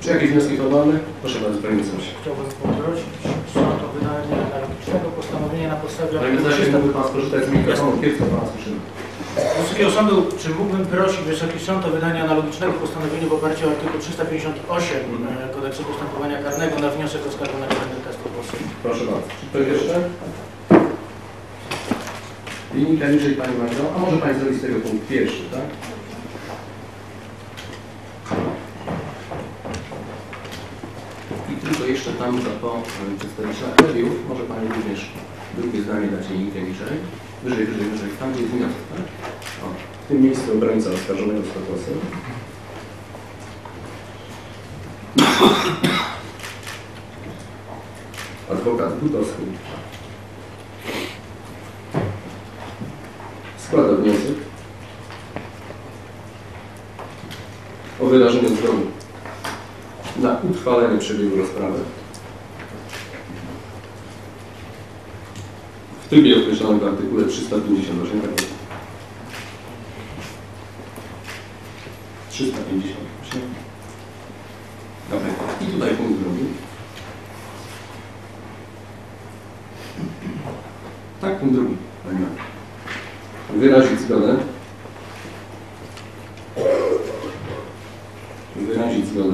Czy jakieś wnioski formalne? Proszę bardzo, panie mecenasie. Chciałbym poprosić sąd o wydanie analogicznego postanowienia na podstawie Panie mecenasie, mógłby pan skorzystać z mikrofonu, kiepsko pana słyszymy. Wysokiego Sądu, czy mógłbym prosić Wysoki Sąd o wydanie analogicznego postanowienia w oparciu o artykuł 358 Kodeksu Postępowania Karnego na wniosek oskarżonego Henryka Stokosy? Proszę bardzo. Czy ktoś jeszcze? Linijka niżej, Pani Magdo. A może Pani zrobić z tego punkt pierwszy, tak? I tylko jeszcze tam po przedstawiciela mediów może Pani również drugie zdanie dać linijkę niżej. Wyżej, tam gdzie jest wniosek, tak? O, w tym miejscu obrońca oskarżonego Stokosy. Adwokat Butowski składa wniosek o wyrażenie zgody na utrwalenie przebiegu rozprawy w trybie określonym w artykule 358. 358. Dobra. I tutaj punkt drugi. Tak, punkt drugi. Wyrazić zgodę. Wyrazić zgodę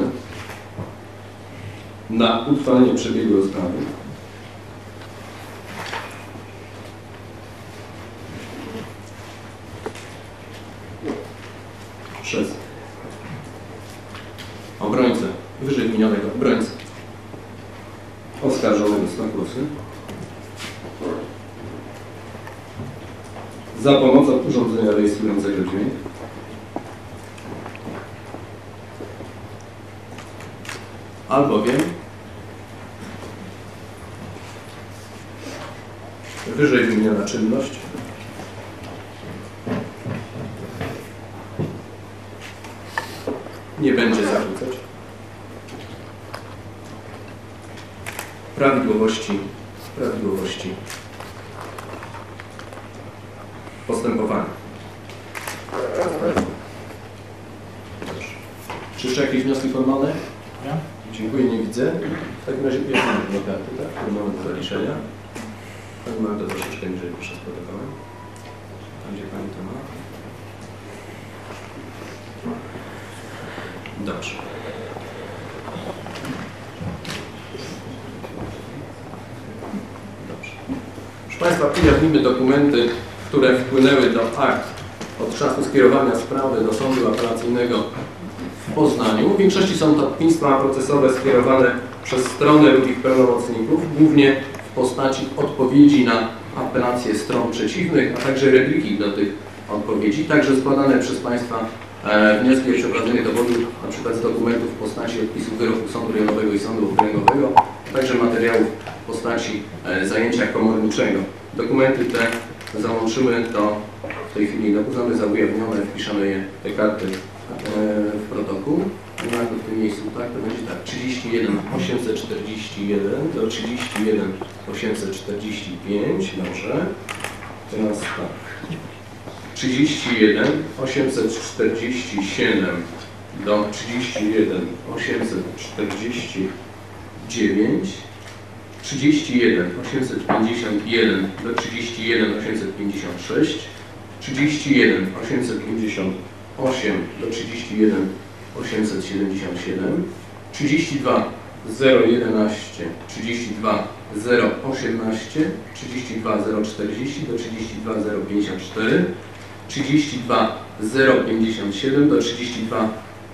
na utrwalenie przebiegu rozprawy przez obrońcę, wyżej wymienionego obrońcę oskarżonego Stokosy za pomocą urządzenia rejestrującego dźwięk albowiem wyżej wymieniona czynność nie będzie zarzucać prawidłowości postępowania. Czy jeszcze jakieś wnioski formalne? Ja? Dziękuję, nie widzę. W takim razie bierzemy adwokaty, tak? Które mamy do zaliczenia. Pani ma to troszeczkę niżej przez protokołem. Tam, gdzie Pani to ma. Dobrze. Dobrze. Proszę Państwa, ujawnimy dokumenty, które wpłynęły do akt od czasu skierowania sprawy do Sądu Apelacyjnego w Poznaniu. W większości są to pitństwa procesowe skierowane przez stronę lub ich pełnomocników, głównie w postaci odpowiedzi na apelacje stron przeciwnych, a także repliki do tych odpowiedzi, także składane przez Państwa wnioski o przeprowadzenie dowodu, na przykład z dokumentów w postaci odpisów wyroku Sądu Rejonowego i Sądu Okręgowego, a także materiałów w postaci zajęcia komorniczego. Dokumenty te załączymy do, w tej chwili uznamy za ujawnione, wpiszemy je, te karty w protokół. W tym miejscu, tak, to będzie tak, 31 841 do 31 845, dobrze. Teraz tak, 31 847 do 31 849, 31 851 do 31 856, 31 858 do 31 877, 32 011, 32 018, 32 040 do 32 054, 32 057 do 32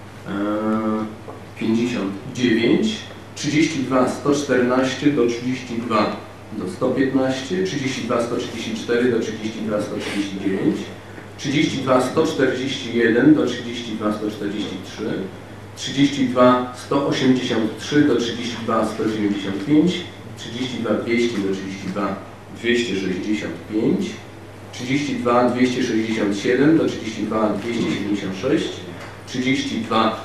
59, 32 114 do 32 do 115, 32 134 do 32 139, 32 141 do 32 143, 32 183 do 32 195, 32 200 do 32 265, 32 267 do 32 276, 32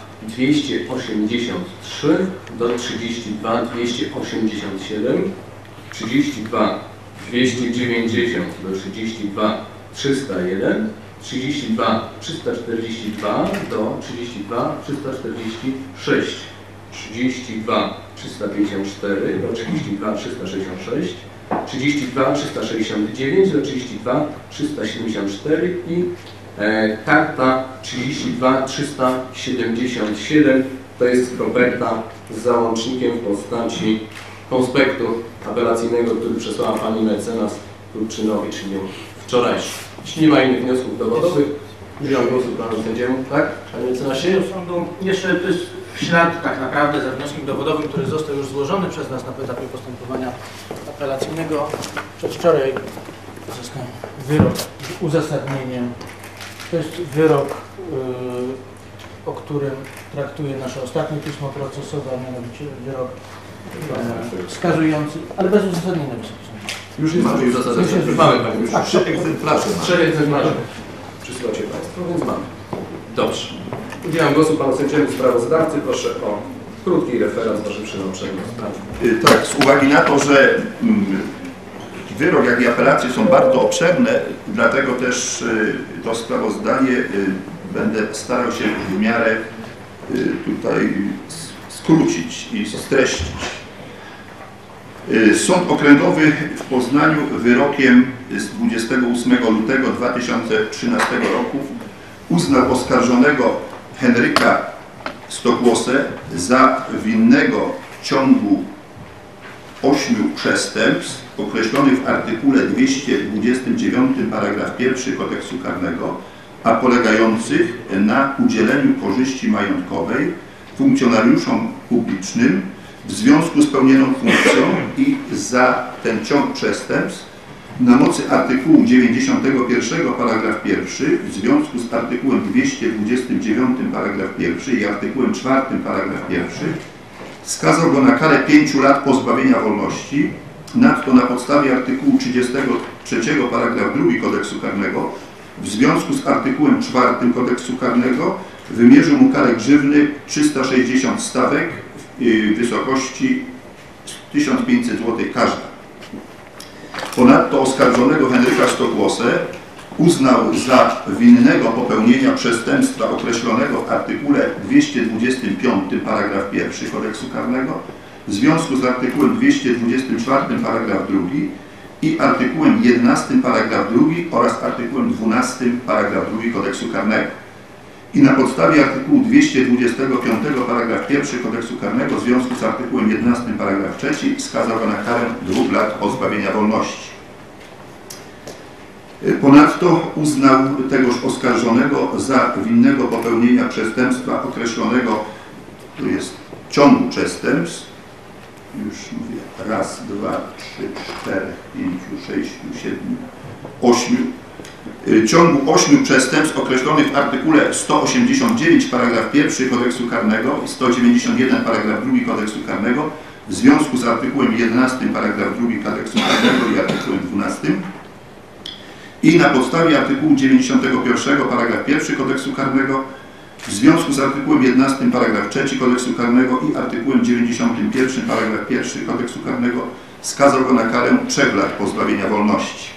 283 do 32 287, 32 290 do 32 301, 32 342 do 32 346, 32 354 do 32 366, 32 369 do 32 374 i karta 32 377 to jest koperta z załącznikiem w postaci konspektu apelacyjnego, który przesłała pani mecenas Turczynowicz w dniu wczorajszym. Jeśli nie ma innych wniosków dowodowych, udzielam głosu panu sędziemu. Tak? Panie mecenasie? Sądu jeszcze to jest w ślad tak naprawdę za wnioskiem dowodowym, który został już złożony przez nas na etapie postępowania apelacyjnego. Przedwczoraj uzyskał wyrok z uzasadnieniem. To jest wyrok, o którym traktuje nasze ostatnie pismo procesowe, a mianowicie wyrok wskazujący, ale bez uzasadnienia. Już jest mamy uzasadnienie. Mamy Panie. Już 3 egzemplarze. 3 egzemplarze przysyłacie Państwo, więc mamy. Dobrze. Udzielam głosu panu sędziemu sprawozdawcy. Proszę o krótki referat zważywszy na uprzednią sprawę. Tak, z uwagi na to, że wyrok, jak i apelacje są bardzo obszerne, dlatego też to sprawozdanie będę starał się w miarę tutaj skrócić i streścić. Sąd Okręgowy w Poznaniu wyrokiem z 28 lutego 2013 roku uznał oskarżonego Henryka Stokłosę za winnego w ciągu 8 przestępstw określonych w artykule 229 paragraf 1 Kodeksu Karnego, a polegających na udzieleniu korzyści majątkowej funkcjonariuszom publicznym w związku z pełnioną funkcją i za ten ciąg przestępstw na mocy artykułu 91 paragraf 1 w związku z artykułem 229 paragraf 1 i artykułem 4 paragraf 1 skazał go na karę 5 lat pozbawienia wolności. Nadto na podstawie artykułu 33 paragraf 2 Kodeksu Karnego w związku z artykułem 4 Kodeksu Karnego wymierzył mu karę grzywny 360 stawek w wysokości 1500 zł każda. Ponadto oskarżonego Henryka Stokłosę uznał za winnego popełnienia przestępstwa określonego w artykule 225 paragraf 1 Kodeksu Karnego w związku z artykułem 224 paragraf 2 i artykułem 11 paragraf 2 oraz artykułem 12 paragraf 2 Kodeksu Karnego. I na podstawie artykułu 225 paragraf 1 Kodeksu Karnego w związku z artykułem 11 paragraf 3 skazał go na karę 2 lat pozbawienia wolności. Ponadto uznał tegoż oskarżonego za winnego popełnienia przestępstwa określonego, to jest ciągu przestępstw, już mówię, raz, 2, 3, 4, 5, 6, 7, 8, ciągu 8 przestępstw określonych w artykule 189 paragraf 1 Kodeksu Karnego i 191 paragraf 2 Kodeksu Karnego w związku z artykułem 11 paragraf 2 Kodeksu Karnego i artykułem 12 i na podstawie artykułu 91 paragraf 1 Kodeksu Karnego w związku z artykułem 11 paragraf 3 Kodeksu Karnego i artykułem 91 paragraf 1 Kodeksu Karnego skazał go na karę 3 lat pozbawienia wolności.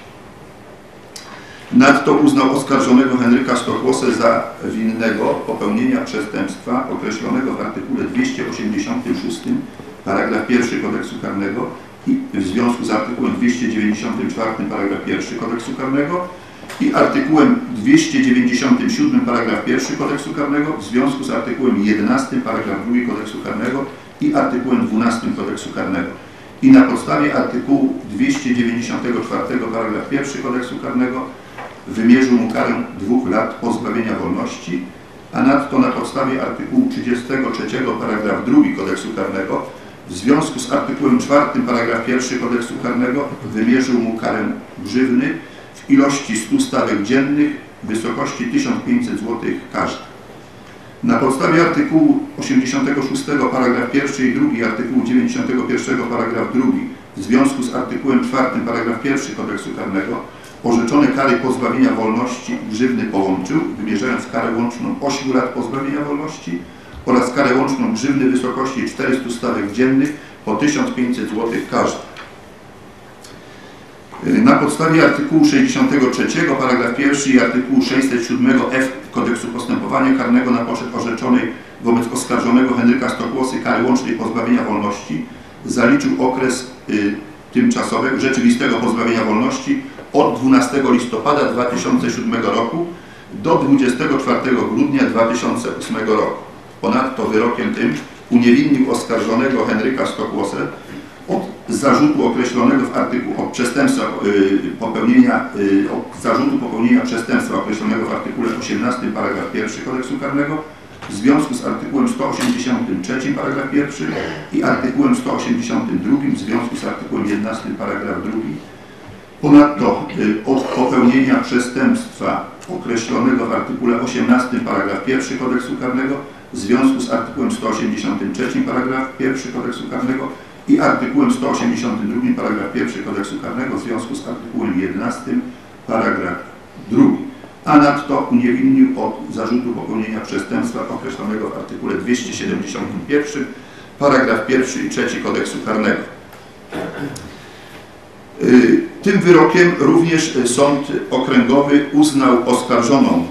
Nadto uznał oskarżonego Henryka Stokłosę za winnego popełnienia przestępstwa określonego w artykule 286 paragraf 1 Kodeksu Karnego i w związku z artykułem 294 paragraf 1 Kodeksu Karnego i artykułem 297 paragraf 1 Kodeksu Karnego w związku z artykułem 11 paragraf 2 Kodeksu Karnego i artykułem 12 Kodeksu Karnego. I na podstawie artykułu 294 paragraf 1 Kodeksu Karnego wymierzył mu karę 2 lat pozbawienia wolności, a nadto na podstawie artykułu 33 paragraf 2 Kodeksu Karnego w związku z artykułem 4 paragraf 1 Kodeksu Karnego wymierzył mu karę grzywny w ilości 100 stawek dziennych w wysokości 1500 zł każda. Na podstawie artykułu 86 paragraf 1 i 2 artykułu 91 paragraf 2 w związku z artykułem 4 paragraf 1 Kodeksu Karnego orzeczone kary pozbawienia wolności i grzywny połączył, wymierzając karę łączną 8 lat pozbawienia wolności oraz karę łączną grzywny w wysokości 400 stawek dziennych po 1500 zł każda. Na podstawie artykułu 63 paragraf 1 i artykułu 607f Kodeksu Postępowania Karnego na poczet orzeczonej wobec oskarżonego Henryka Stokłosy kary łącznej pozbawienia wolności zaliczył okres tymczasowego, rzeczywistego pozbawienia wolności od 12 listopada 2007 roku do 24 grudnia 2008 roku. Ponadto wyrokiem tym uniewinnił oskarżonego Henryka Stokłosę od zarzutu określonego w artykułu zarzutu popełnienia przestępstwa określonego w artykule 18 paragraf 1 Kodeksu Karnego w związku z artykułem 183 paragraf 1 i artykułem 182 w związku z artykułem 11 paragraf 2. Ponadto od popełnienia przestępstwa określonego w artykule 18 paragraf 1 Kodeksu Karnego w związku z artykułem 183 paragraf 1 Kodeksu Karnego i artykułem 182 paragraf 1 Kodeksu Karnego w związku z artykułem 11 paragraf 2. A nadto uniewinnił od zarzutu popełnienia przestępstwa określonego w artykule 271 paragraf 1 i 3 Kodeksu Karnego. Tym wyrokiem również Sąd Okręgowy uznał oskarżoną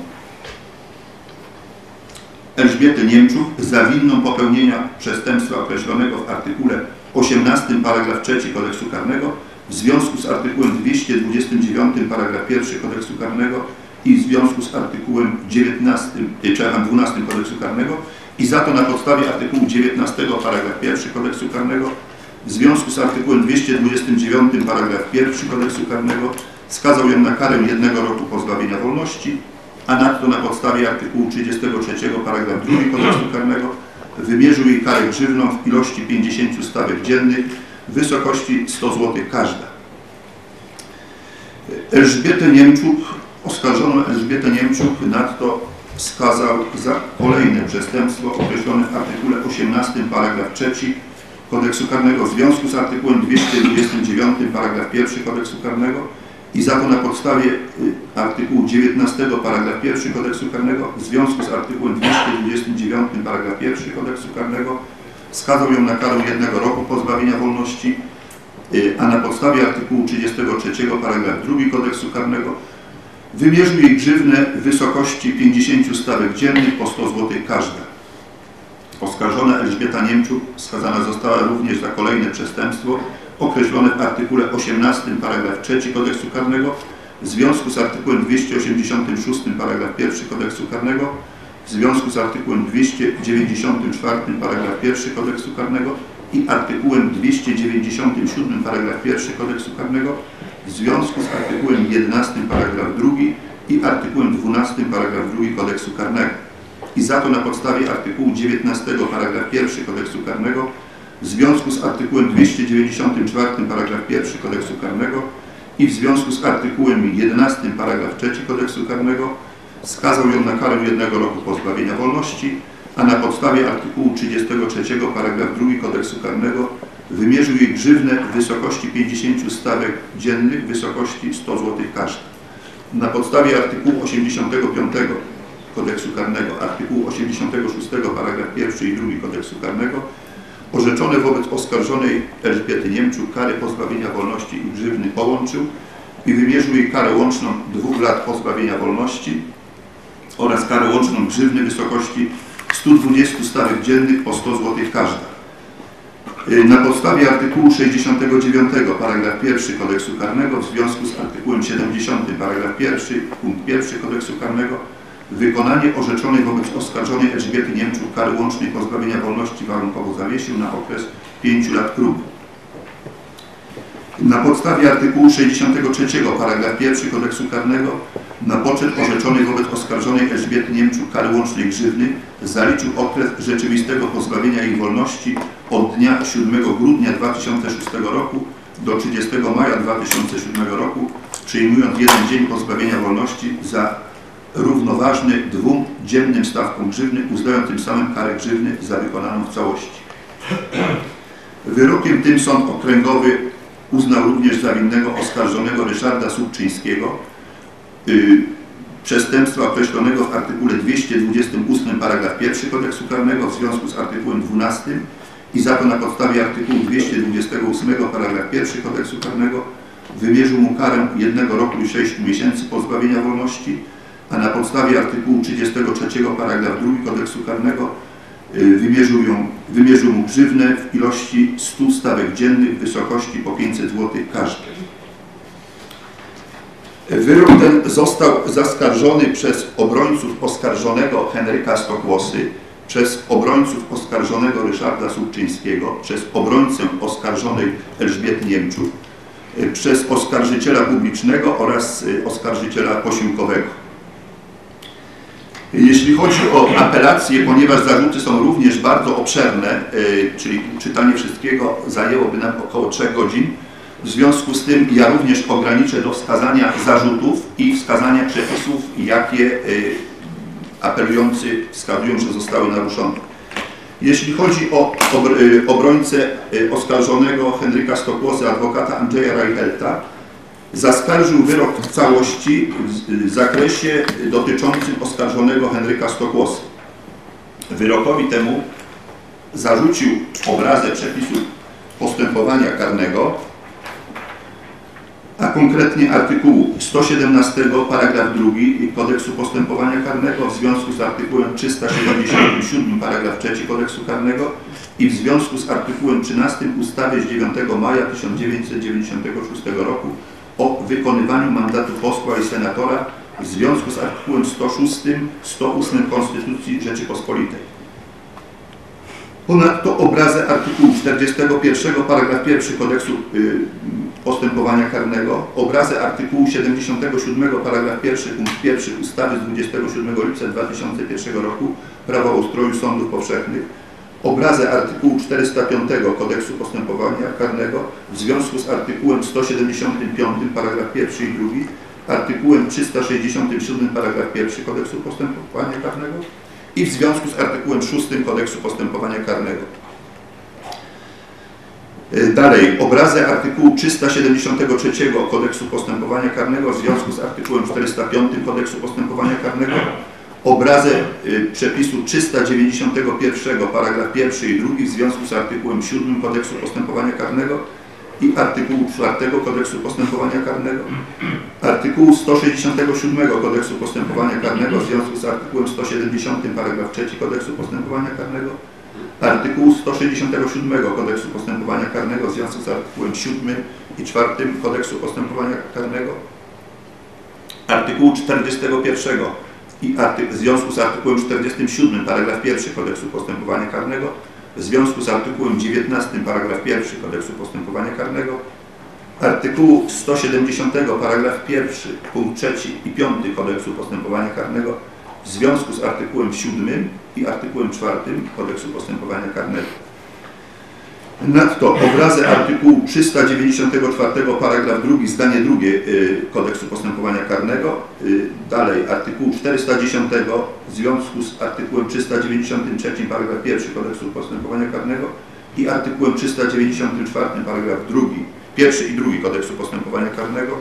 Elżbietę Niemczuk za winną popełnienia przestępstwa określonego w artykule 18 paragraf 3 Kodeksu Karnego w związku z artykułem 229 paragraf 1 Kodeksu Karnego i w związku z artykułem 12 Kodeksu Karnego i za to na podstawie artykułu 19 paragraf 1 Kodeksu Karnego w związku z artykułem 229 paragraf 1 Kodeksu Karnego skazał ją na karę 1 roku pozbawienia wolności, a nadto na podstawie artykułu 33 paragraf 2 Kodeksu Karnego wymierzył jej karę grzywną w ilości 50 stawek dziennych w wysokości 100 zł każda. Oskarżoną Elżbietę Niemczuk nadto skazał za kolejne przestępstwo określone w artykule 18 paragraf 3 Kodeksu Karnego w związku z artykułem 229 paragraf 1 Kodeksu Karnego i za to na podstawie artykułu 19 paragraf 1 Kodeksu Karnego w związku z artykułem 229 paragraf 1 Kodeksu Karnego skazał ją na karę 1 roku pozbawienia wolności, a na podstawie artykułu 33 paragraf 2 Kodeksu Karnego wymierzył jej grzywnę w wysokości 50 stawek dziennych po 100 zł każda. Oskarżona Elżbieta Niemczuk skazana została również za kolejne przestępstwo określone w artykule 18 paragraf 3 Kodeksu Karnego w związku z artykułem 286 paragraf 1 Kodeksu Karnego, w związku z artykułem 294 paragraf 1 Kodeksu Karnego i artykułem 297 paragraf 1 Kodeksu Karnego, w związku z artykułem 11 paragraf 2 i artykułem 12 paragraf 2 Kodeksu Karnego i za to na podstawie artykułu 19 paragraf 1 Kodeksu Karnego w związku z artykułem 294 paragraf 1 Kodeksu Karnego i w związku z artykułem 11 paragraf 3 Kodeksu Karnego skazał ją na karę 1 roku pozbawienia wolności, a na podstawie artykułu 33 paragraf 2 Kodeksu Karnego wymierzył jej grzywnę w wysokości 50 stawek dziennych w wysokości 100 zł każda. Na podstawie artykułu 85 Kodeksu Karnego, artykułu 86 paragraf 1 i 2 Kodeksu Karnego orzeczone wobec oskarżonej Elżbiety Niemczuk kary pozbawienia wolności i grzywny połączył i wymierzył jej karę łączną 2 lat pozbawienia wolności oraz karę łączną grzywny w wysokości 120 stawek dziennych po 100 zł każda. Na podstawie artykułu 69 paragraf 1 Kodeksu Karnego w związku z artykułem 70 paragraf 1 punkt 1 Kodeksu Karnego wykonanie orzeczonej wobec oskarżonej Elżbiety Niemczuk kary łącznej pozbawienia wolności warunkowo zawiesił na okres 5 lat próby. Na podstawie artykułu 63 paragraf 1 Kodeksu Karnego na poczet orzeczonej wobec oskarżonej Elżbiety Niemczuk kary łącznej grzywny zaliczył okres rzeczywistego pozbawienia jej wolności od dnia 7 grudnia 2006 roku do 30 maja 2007 roku, przyjmując 1 dzień pozbawienia wolności za równoważny 2-dziennym stawkom grzywny, uznając tym samym karę grzywny za wykonaną w całości. Wyrokiem tym Sąd Okręgowy uznał również za winnego oskarżonego Ryszarda Subczyńskiego przestępstwa określonego w artykule 228 paragraf 1 Kodeksu Karnego w związku z artykułem 12 i za to na podstawie artykułu 228 paragraf 1 Kodeksu Karnego wymierzył mu karę 1 roku i 6 miesięcy pozbawienia wolności, a na podstawie artykułu 33 paragraf 2 kodeksu karnego wymierzył mu grzywnę w ilości 100 stawek dziennych w wysokości po 500 zł każdy. Wyrok ten został zaskarżony przez obrońców oskarżonego Henryka Stokłosy, przez obrońców oskarżonego Ryszarda Słupczyńskiego, przez obrońcę oskarżonej Elżbiety Niemczuk, przez oskarżyciela publicznego oraz oskarżyciela posiłkowego. Jeśli chodzi o apelację, ponieważ zarzuty są również bardzo obszerne, czyli czytanie wszystkiego zajęłoby nam około 3 godzin, w związku z tym ja również ograniczę do wskazania zarzutów i wskazania przepisów, jakie apelujący wskazują, że zostały naruszone. Jeśli chodzi o obrońcę oskarżonego Henryka Stokłosy, adwokata Andrzeja Reichelta, zaskarżył wyrok w całości w zakresie dotyczącym oskarżonego Henryka Stokłosy. Wyrokowi temu zarzucił obrazę przepisów postępowania karnego, a konkretnie artykułu 117 paragraf 2 kodeksu postępowania karnego w związku z artykułem 377 paragraf 3 kodeksu karnego i w związku z artykułem 13 ustawy z 9 maja 1996 roku o wykonywaniu mandatu posła i senatora w związku z artykułem 106, 108 Konstytucji Rzeczypospolitej. Ponadto obrazę artykułu 41 paragraf 1 kodeksu postępowania karnego, obrazę artykułu 77 paragraf 1 punkt 1 ustawy z 27 lipca 2001 roku Prawo o ustroju sądów powszechnych, obrazę artykułu 405 kodeksu postępowania karnego w związku z artykułem 175 paragraf 1 i 2, artykułem 367 paragraf 1 kodeksu postępowania karnego i w związku z artykułem 6 kodeksu postępowania karnego. Dalej, obrazę artykułu 373 kodeksu postępowania karnego w związku z artykułem 405 kodeksu postępowania karnego, obrazę przepisu 391 paragraf 1 i 2 w związku z artykułem 7 kodeksu postępowania karnego i artykułu 4 kodeksu postępowania karnego, artykułu 167 kodeksu postępowania karnego w związku z artykułem 170 paragraf 3 kodeksu postępowania karnego, artykułu 167 kodeksu postępowania karnego w związku z artykułem 7 i 4 kodeksu postępowania karnego, artykułu 41 i w związku z artykułem 47 paragraf 1 kodeksu postępowania karnego, w związku z artykułem 19 paragraf 1 kodeksu postępowania karnego, artykułu 170 paragraf 1 punkt 3 i 5 kodeksu postępowania karnego, w związku z artykułem 7 i artykułem 4 kodeksu postępowania karnego. Nadto obrazę artykułu 394 paragraf 2 zdanie drugie kodeksu postępowania karnego, dalej artykułu 410 w związku z artykułem 393 paragraf 1 kodeksu postępowania karnego i artykułem 394 paragraf 2, 1 i 2 kodeksu postępowania karnego,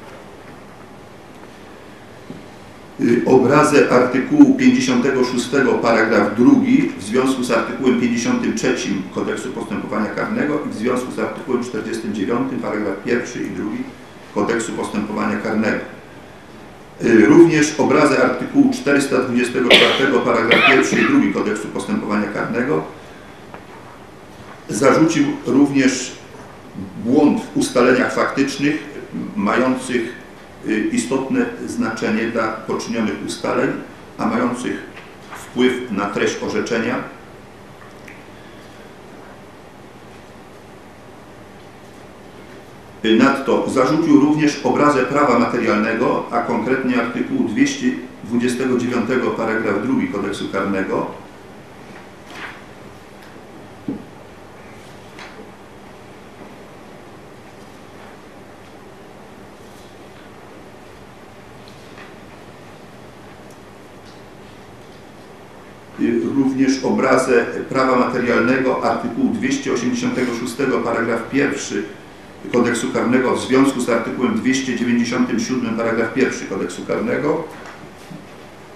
obrazę artykułu 56 paragraf 2 w związku z artykułem 53 kodeksu postępowania karnego i w związku z artykułem 49 paragraf 1 i 2 kodeksu postępowania karnego. Również obrazę artykułu 424 paragraf 1 i 2 kodeksu postępowania karnego. Zarzucił również błąd w ustaleniach faktycznych mających istotne znaczenie dla poczynionych ustaleń, a mających wpływ na treść orzeczenia. Nadto zarzucił również obrazę prawa materialnego, a konkretnie artykułu 229 paragraf 2 kodeksu karnego, również obrazę prawa materialnego artykułu 286 paragraf 1 kodeksu karnego w związku z artykułem 297 paragraf 1 kodeksu karnego.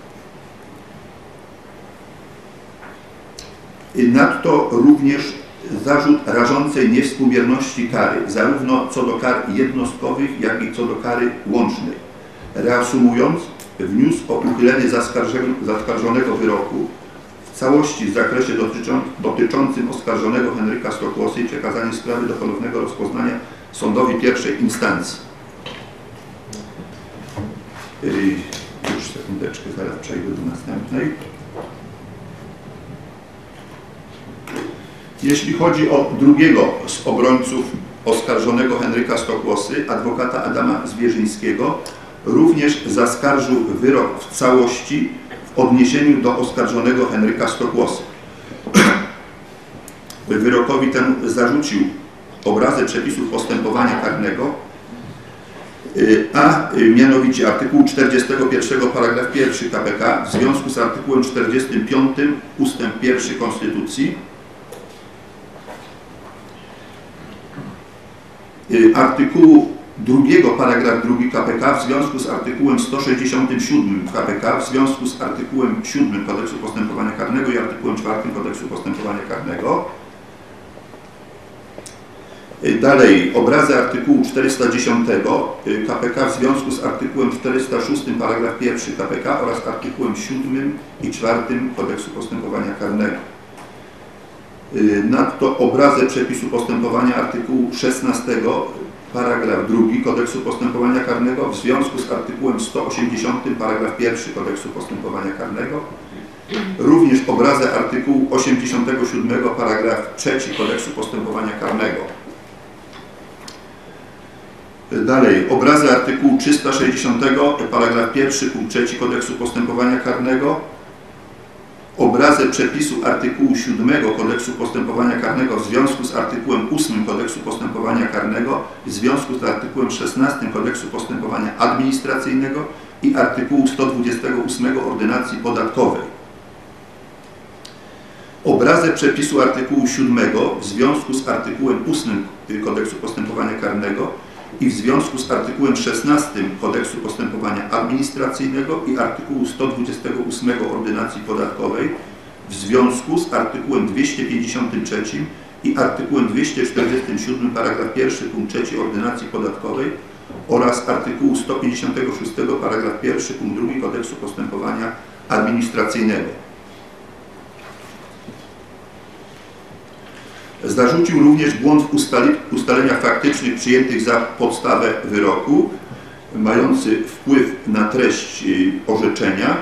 Nadto również zarzut rażącej niewspółmierności kary, zarówno co do kar jednostkowych, jak i co do kary łącznej. Reasumując, wniósł o uchylenie zaskarżonego wyroku w całości w zakresie dotyczącym oskarżonego Henryka Stokłosy i przekazanie sprawy do ponownego rozpoznania sądowi pierwszej instancji. Już sekundeczkę, zaraz przejdę do następnej. Jeśli chodzi o drugiego z obrońców oskarżonego Henryka Stokłosy, adwokata Adama Zwierzyńskiego, również zaskarżył wyrok w całości w odniesieniu do oskarżonego Henryka Stokłosy. Wyrokowi temu zarzucił obrazę przepisów postępowania karnego, a mianowicie artykułu 41 paragraf 1 k.p.k. w związku z artykułem 45 ustęp 1 Konstytucji, artykułu 2 paragraf 2 k.p.k. w związku z artykułem 167 k.p.k. w związku z artykułem 7 Kodeksu Postępowania Karnego i artykułem 4 Kodeksu Postępowania Karnego. Dalej, obrazy artykułu 410 k.p.k. w związku z artykułem 406 paragraf 1 k.p.k. oraz artykułem 7 i 4 Kodeksu Postępowania Karnego. Nadto obrazę przepisu postępowania artykułu 16 paragraf 2 Kodeksu Postępowania Karnego w związku z artykułem 180 paragraf 1 Kodeksu Postępowania Karnego. Również obrazę artykułu 87 paragraf 3 Kodeksu Postępowania Karnego. Dalej, obrazy artykułu 360 paragraf 1 punkt 3 Kodeksu Postępowania Karnego. Obrazę przepisu artykułu 7 Kodeksu Postępowania Karnego w związku z artykułem 8 Kodeksu Postępowania Karnego, w związku z artykułem 16 Kodeksu Postępowania Administracyjnego i artykułu 128 Ordynacji Podatkowej. Obrazę przepisu artykułu 7 w związku z artykułem 8 Kodeksu Postępowania Karnego i w związku z artykułem 16 Kodeksu Postępowania Administracyjnego i artykułu 128 Ordynacji Podatkowej w związku z artykułem 253 i artykułem 247 paragraf 1 punkt 3 Ordynacji Podatkowej oraz artykułu 156 paragraf 1 punkt 2 Kodeksu Postępowania Administracyjnego. Zarzucił również błąd w ustaleniach faktycznych przyjętych za podstawę wyroku, mający wpływ na treść orzeczenia.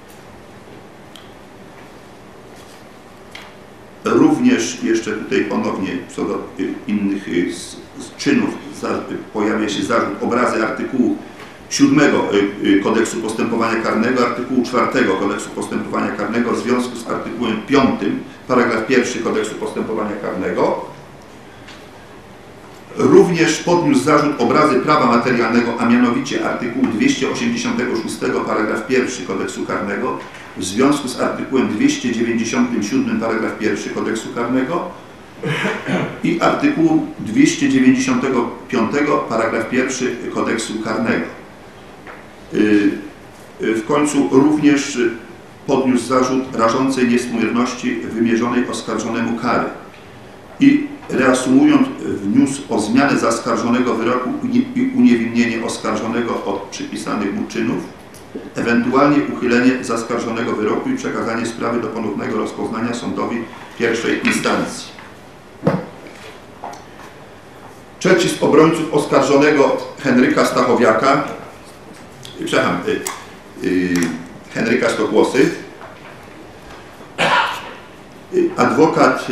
Również jeszcze tutaj ponownie co do innych czynów pojawia się zarzut obrazy artykułu 7 Kodeksu Postępowania Karnego, artykułu 4 Kodeksu Postępowania Karnego w związku z artykułem 5 paragraf 1 Kodeksu Postępowania Karnego. Również podniósł zarzut obrazy prawa materialnego, a mianowicie artykułu 286 paragraf 1 Kodeksu Karnego w związku z artykułem 297 paragraf 1 Kodeksu Karnego i artykułu 295 paragraf 1 Kodeksu Karnego. W końcu również podniósł zarzut rażącej niewspółmierności wymierzonej oskarżonemu kary i reasumując wniósł o zmianę zaskarżonego wyroku i uniewinnienie oskarżonego od przypisanych mu czynów, ewentualnie uchylenie zaskarżonego wyroku i przekazanie sprawy do ponownego rozpoznania sądowi pierwszej instancji. Trzeci z obrońców oskarżonego Henryka Stachowiaka, Henryka Stokłosy, adwokat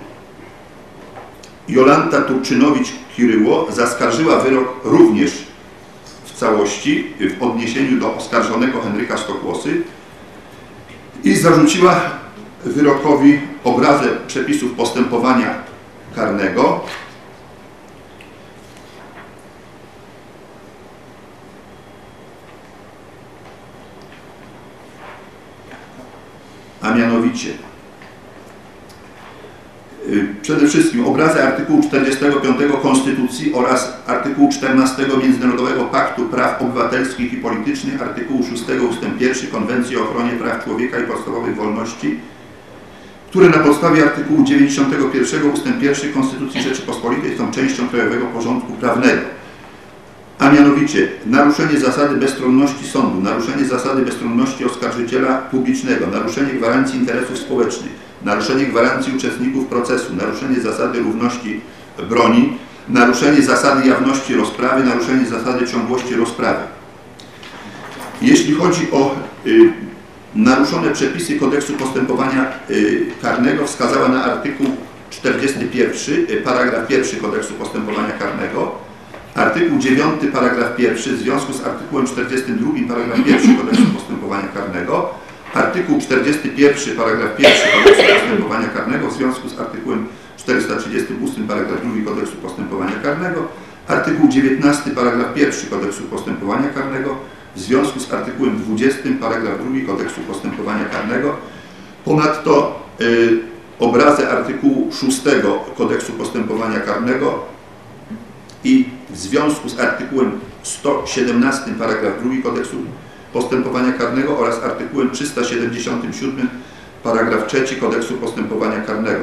Jolanta Turczynowicz-Kiryło zaskarżyła wyrok również w całości w odniesieniu do oskarżonego Henryka Stokłosy i zarzuciła wyrokowi obrazę przepisów postępowania karnego, a mianowicie przede wszystkim obrazy artykułu 45 Konstytucji oraz artykułu 14 Międzynarodowego Paktu Praw Obywatelskich i Politycznych, artykułu 6 ust. 1 Konwencji o ochronie praw człowieka i podstawowych wolności które na podstawie artykułu 91 ust. 1 Konstytucji Rzeczypospolitej są częścią krajowego porządku prawnego. A mianowicie naruszenie zasady bezstronności sądu, naruszenie zasady bezstronności oskarżyciela publicznego, naruszenie gwarancji interesów społecznych, naruszenie gwarancji uczestników procesu, naruszenie zasady równości broni, naruszenie zasady jawności rozprawy, naruszenie zasady ciągłości rozprawy. Jeśli chodzi o naruszone przepisy Kodeksu Postępowania Karnego, wskazała na artykuł 41, paragraf 1 Kodeksu Postępowania Karnego, artykuł 9, paragraf 1 w związku z artykułem 42, paragraf 1 Kodeksu Postępowania Karnego, artykuł 41, paragraf 1 Kodeksu Postępowania Karnego w związku z artykułem 438, paragraf 2 Kodeksu Postępowania Karnego, artykuł 19, paragraf 1 Kodeksu Postępowania Karnego w związku z artykułem 20, paragraf 2 Kodeksu Postępowania Karnego. Ponadto obrazy artykułu 6 Kodeksu Postępowania Karnego i w związku z artykułem 117, paragraf 2 Kodeksu Postępowania Karnego oraz artykułem 377, paragraf 3 Kodeksu Postępowania Karnego.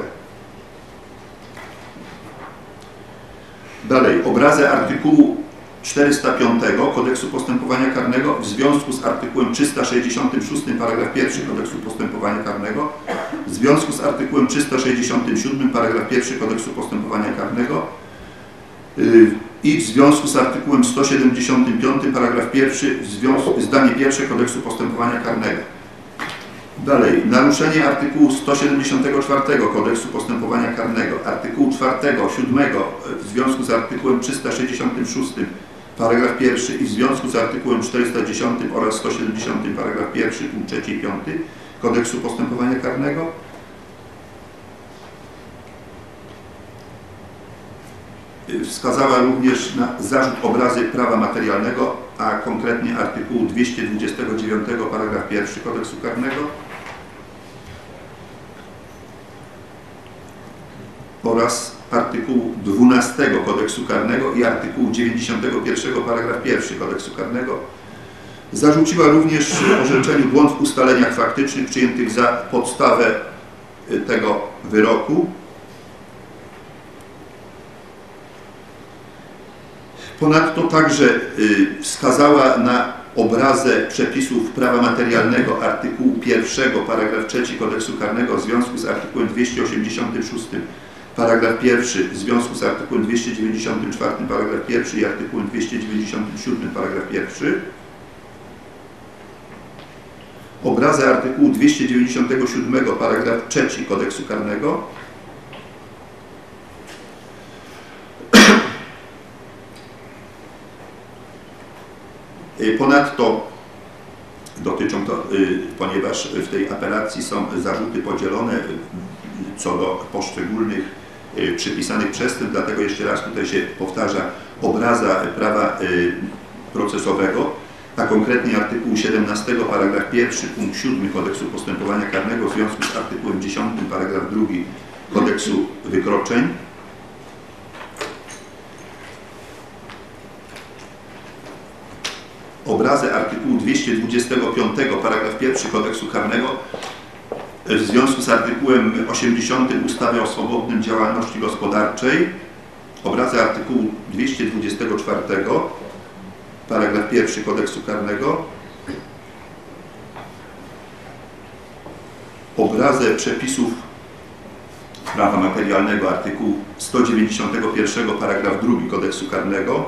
Dalej, obrazy artykułu 405 Kodeksu Postępowania Karnego w związku z artykułem 366, paragraf 1 Kodeksu Postępowania Karnego, w związku z artykułem 367, paragraf 1 Kodeksu Postępowania Karnego i w związku z artykułem 175, paragraf 1, zdanie pierwsze Kodeksu Postępowania Karnego. Dalej, naruszenie artykułu 174 Kodeksu Postępowania Karnego, artykułu 4, 7 w związku z artykułem 366, paragraf 1 i w związku z artykułem 410 oraz 170, paragraf 1, punkt 3 i 5 Kodeksu Postępowania Karnego. Wskazała również na zarzut obrazy prawa materialnego, a konkretnie artykułu 229, paragraf 1 Kodeksu Karnego oraz artykułu 12 Kodeksu Karnego i artykułu 91, paragraf 1 Kodeksu Karnego. Zarzuciła również orzeczeniu błąd w ustaleniach faktycznych przyjętych za podstawę tego wyroku. Ponadto także wskazała na obrazę przepisów prawa materialnego artykułu 1, paragraf 3 Kodeksu Karnego w związku z artykułem 286, paragraf 1 w związku z artykułem 294, paragraf 1 i artykułem 297, paragraf 1. Obrazę artykułu 297, paragraf 3 Kodeksu Karnego. Ponadto dotyczą to, ponieważ w tej apelacji są zarzuty podzielone co do poszczególnych przypisanych przestępstw, dlatego jeszcze raz tutaj się powtarza obraza prawa procesowego, a konkretnie artykułu 17, paragraf 1, punkt 7 Kodeksu Postępowania Karnego w związku z artykułem 10, paragraf 2 Kodeksu Wykroczeń. Obrazę artykułu 225, paragraf 1 Kodeksu Karnego w związku z artykułem 80 ustawy o swobodnym działalności gospodarczej, obrazę artykułu 224, paragraf 1 Kodeksu Karnego, obrazę przepisów prawa materialnego artykułu 191, paragraf 2 Kodeksu Karnego,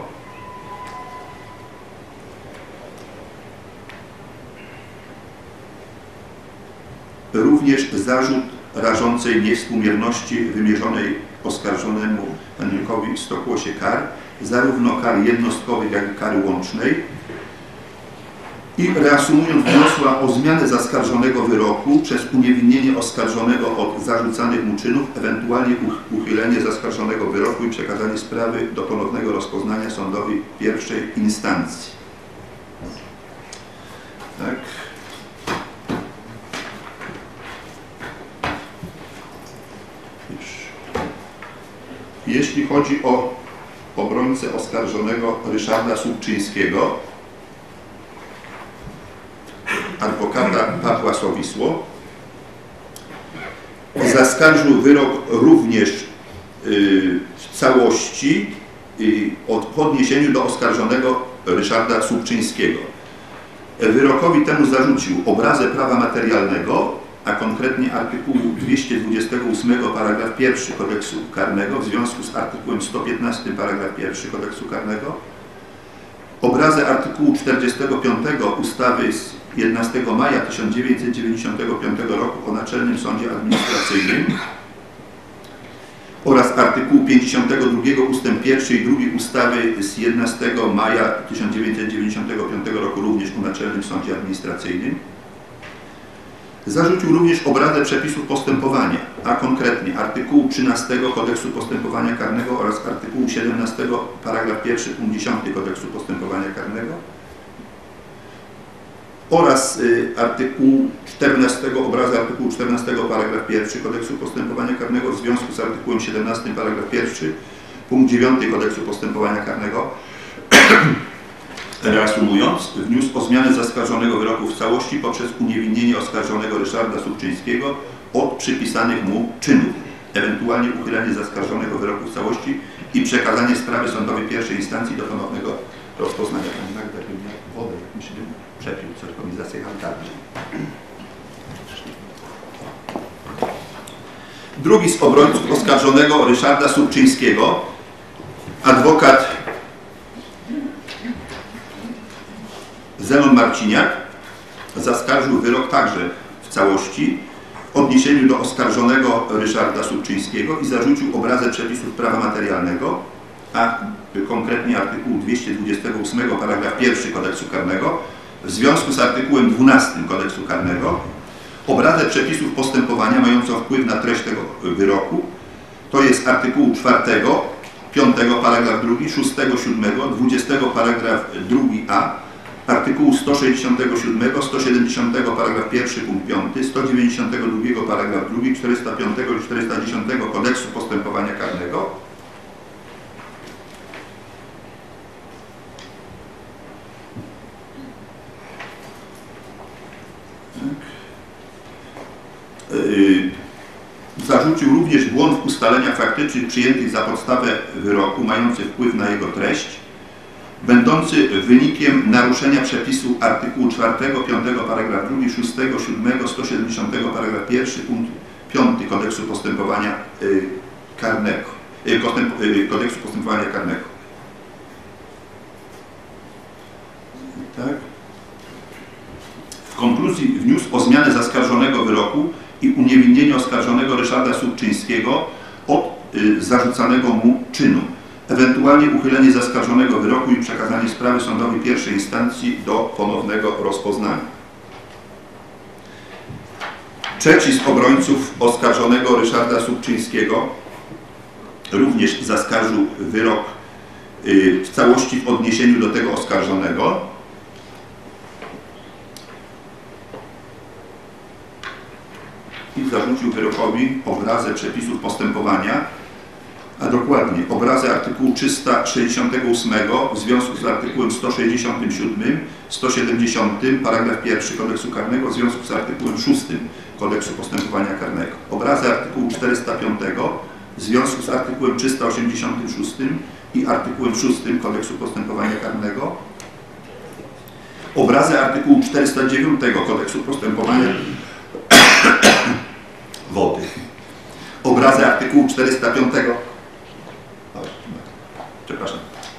również zarzut rażącej niewspółmierności wymierzonej oskarżonemu Henrykowi Stokłosie kar, zarówno kary jednostkowej, jak i kary łącznej. I reasumując, wniosła o zmianę zaskarżonego wyroku przez uniewinnienie oskarżonego od zarzucanych mu czynów, ewentualnie uchylenie zaskarżonego wyroku i przekazanie sprawy do ponownego rozpoznania sądowi pierwszej instancji. Tak. Jeśli chodzi o obrońcę oskarżonego Ryszarda Słupczyńskiego, adwokata Pawła Sowisło, zaskarżył wyrok również w całości w odniesieniu do oskarżonego Ryszarda Słupczyńskiego. Wyrokowi temu zarzucił obrazę prawa materialnego, a konkretnie artykułu 228 paragraf 1 Kodeksu Karnego w związku z artykułem 115 paragraf 1 Kodeksu Karnego, obrazę artykułu 45 ustawy z 11 maja 1995 roku o Naczelnym Sądzie Administracyjnym oraz artykułu 52 ust. 1 i 2 ustawy z 11 maja 1995 roku również o Naczelnym Sądzie Administracyjnym. Zarzucił również obrazę przepisów postępowania, a konkretnie artykułu 13 Kodeksu Postępowania Karnego oraz artykułu 17 paragraf 1 punkt 10 Kodeksu Postępowania Karnego oraz artykułu 14, obrazy artykułu 14 paragraf 1 Kodeksu Postępowania Karnego w związku z artykułem 17 paragraf 1 punkt 9 Kodeksu Postępowania Karnego. Reasumując, wniósł o zmianę zaskarżonego wyroku w całości poprzez uniewinnienie oskarżonego Ryszarda Słupczyńskiego od przypisanych mu czynów, ewentualnie uchylenie zaskarżonego wyroku w całości i przekazanie sprawy sądowej pierwszej instancji do ponownego rozpoznania. Pani Magda, wodę, mi się przepił, coś po mi zasychał tarczy. Drugi z obrońców oskarżonego Ryszarda Słupczyńskiego, adwokat Zenon Marciniak, zaskarżył wyrok także w całości w odniesieniu do oskarżonego Ryszarda Słupczyńskiego i zarzucił obrazę przepisów prawa materialnego, a konkretnie artykułu 228 paragraf 1 Kodeksu Karnego w związku z artykułem 12 Kodeksu Karnego, obrazę przepisów postępowania mającą wpływ na treść tego wyroku, to jest artykułu 4, 5 paragraf 2, 6, 7, 20 paragraf 2a, artykułu 167, 170 paragraf 1 punkt 5, 192 paragraf 2, 405 i 410 Kodeksu Postępowania Karnego zarzucił również błąd w ustaleniach faktycznych przyjętych za podstawę wyroku mający wpływ na jego treść, będący wynikiem naruszenia przepisu artykułu 4, 5 paragraf 2, 6, 7, 170 paragraf 1 punkt 5 Kodeksu Postępowania Karnego. Kodeksu Postępowania Karnego. Tak. W konkluzji wniósł o zmianę zaskarżonego wyroku i uniewinnienie oskarżonego Ryszarda Słupczyńskiego od zarzucanego mu czynu, ewentualnie uchylenie zaskarżonego wyroku i przekazanie sprawy sądowi pierwszej instancji do ponownego rozpoznania. Trzeci z obrońców oskarżonego Ryszarda Słupczyńskiego również zaskarżył wyrok w całości w odniesieniu do tego oskarżonego. I zarzucił wyrokowi obrazę przepisów postępowania, a dokładnie obrazę artykułu 368 w związku z artykułem 167, 170 paragraf 1 Kodeksu Karnego w związku z artykułem 6 Kodeksu Postępowania Karnego. Obrazę artykułu 405 w związku z artykułem 386 i artykułem 6 Kodeksu Postępowania Karnego. Obrazę artykułu 409 Kodeksu Postępowania wody. Obrazę artykułu 405. Przepraszam.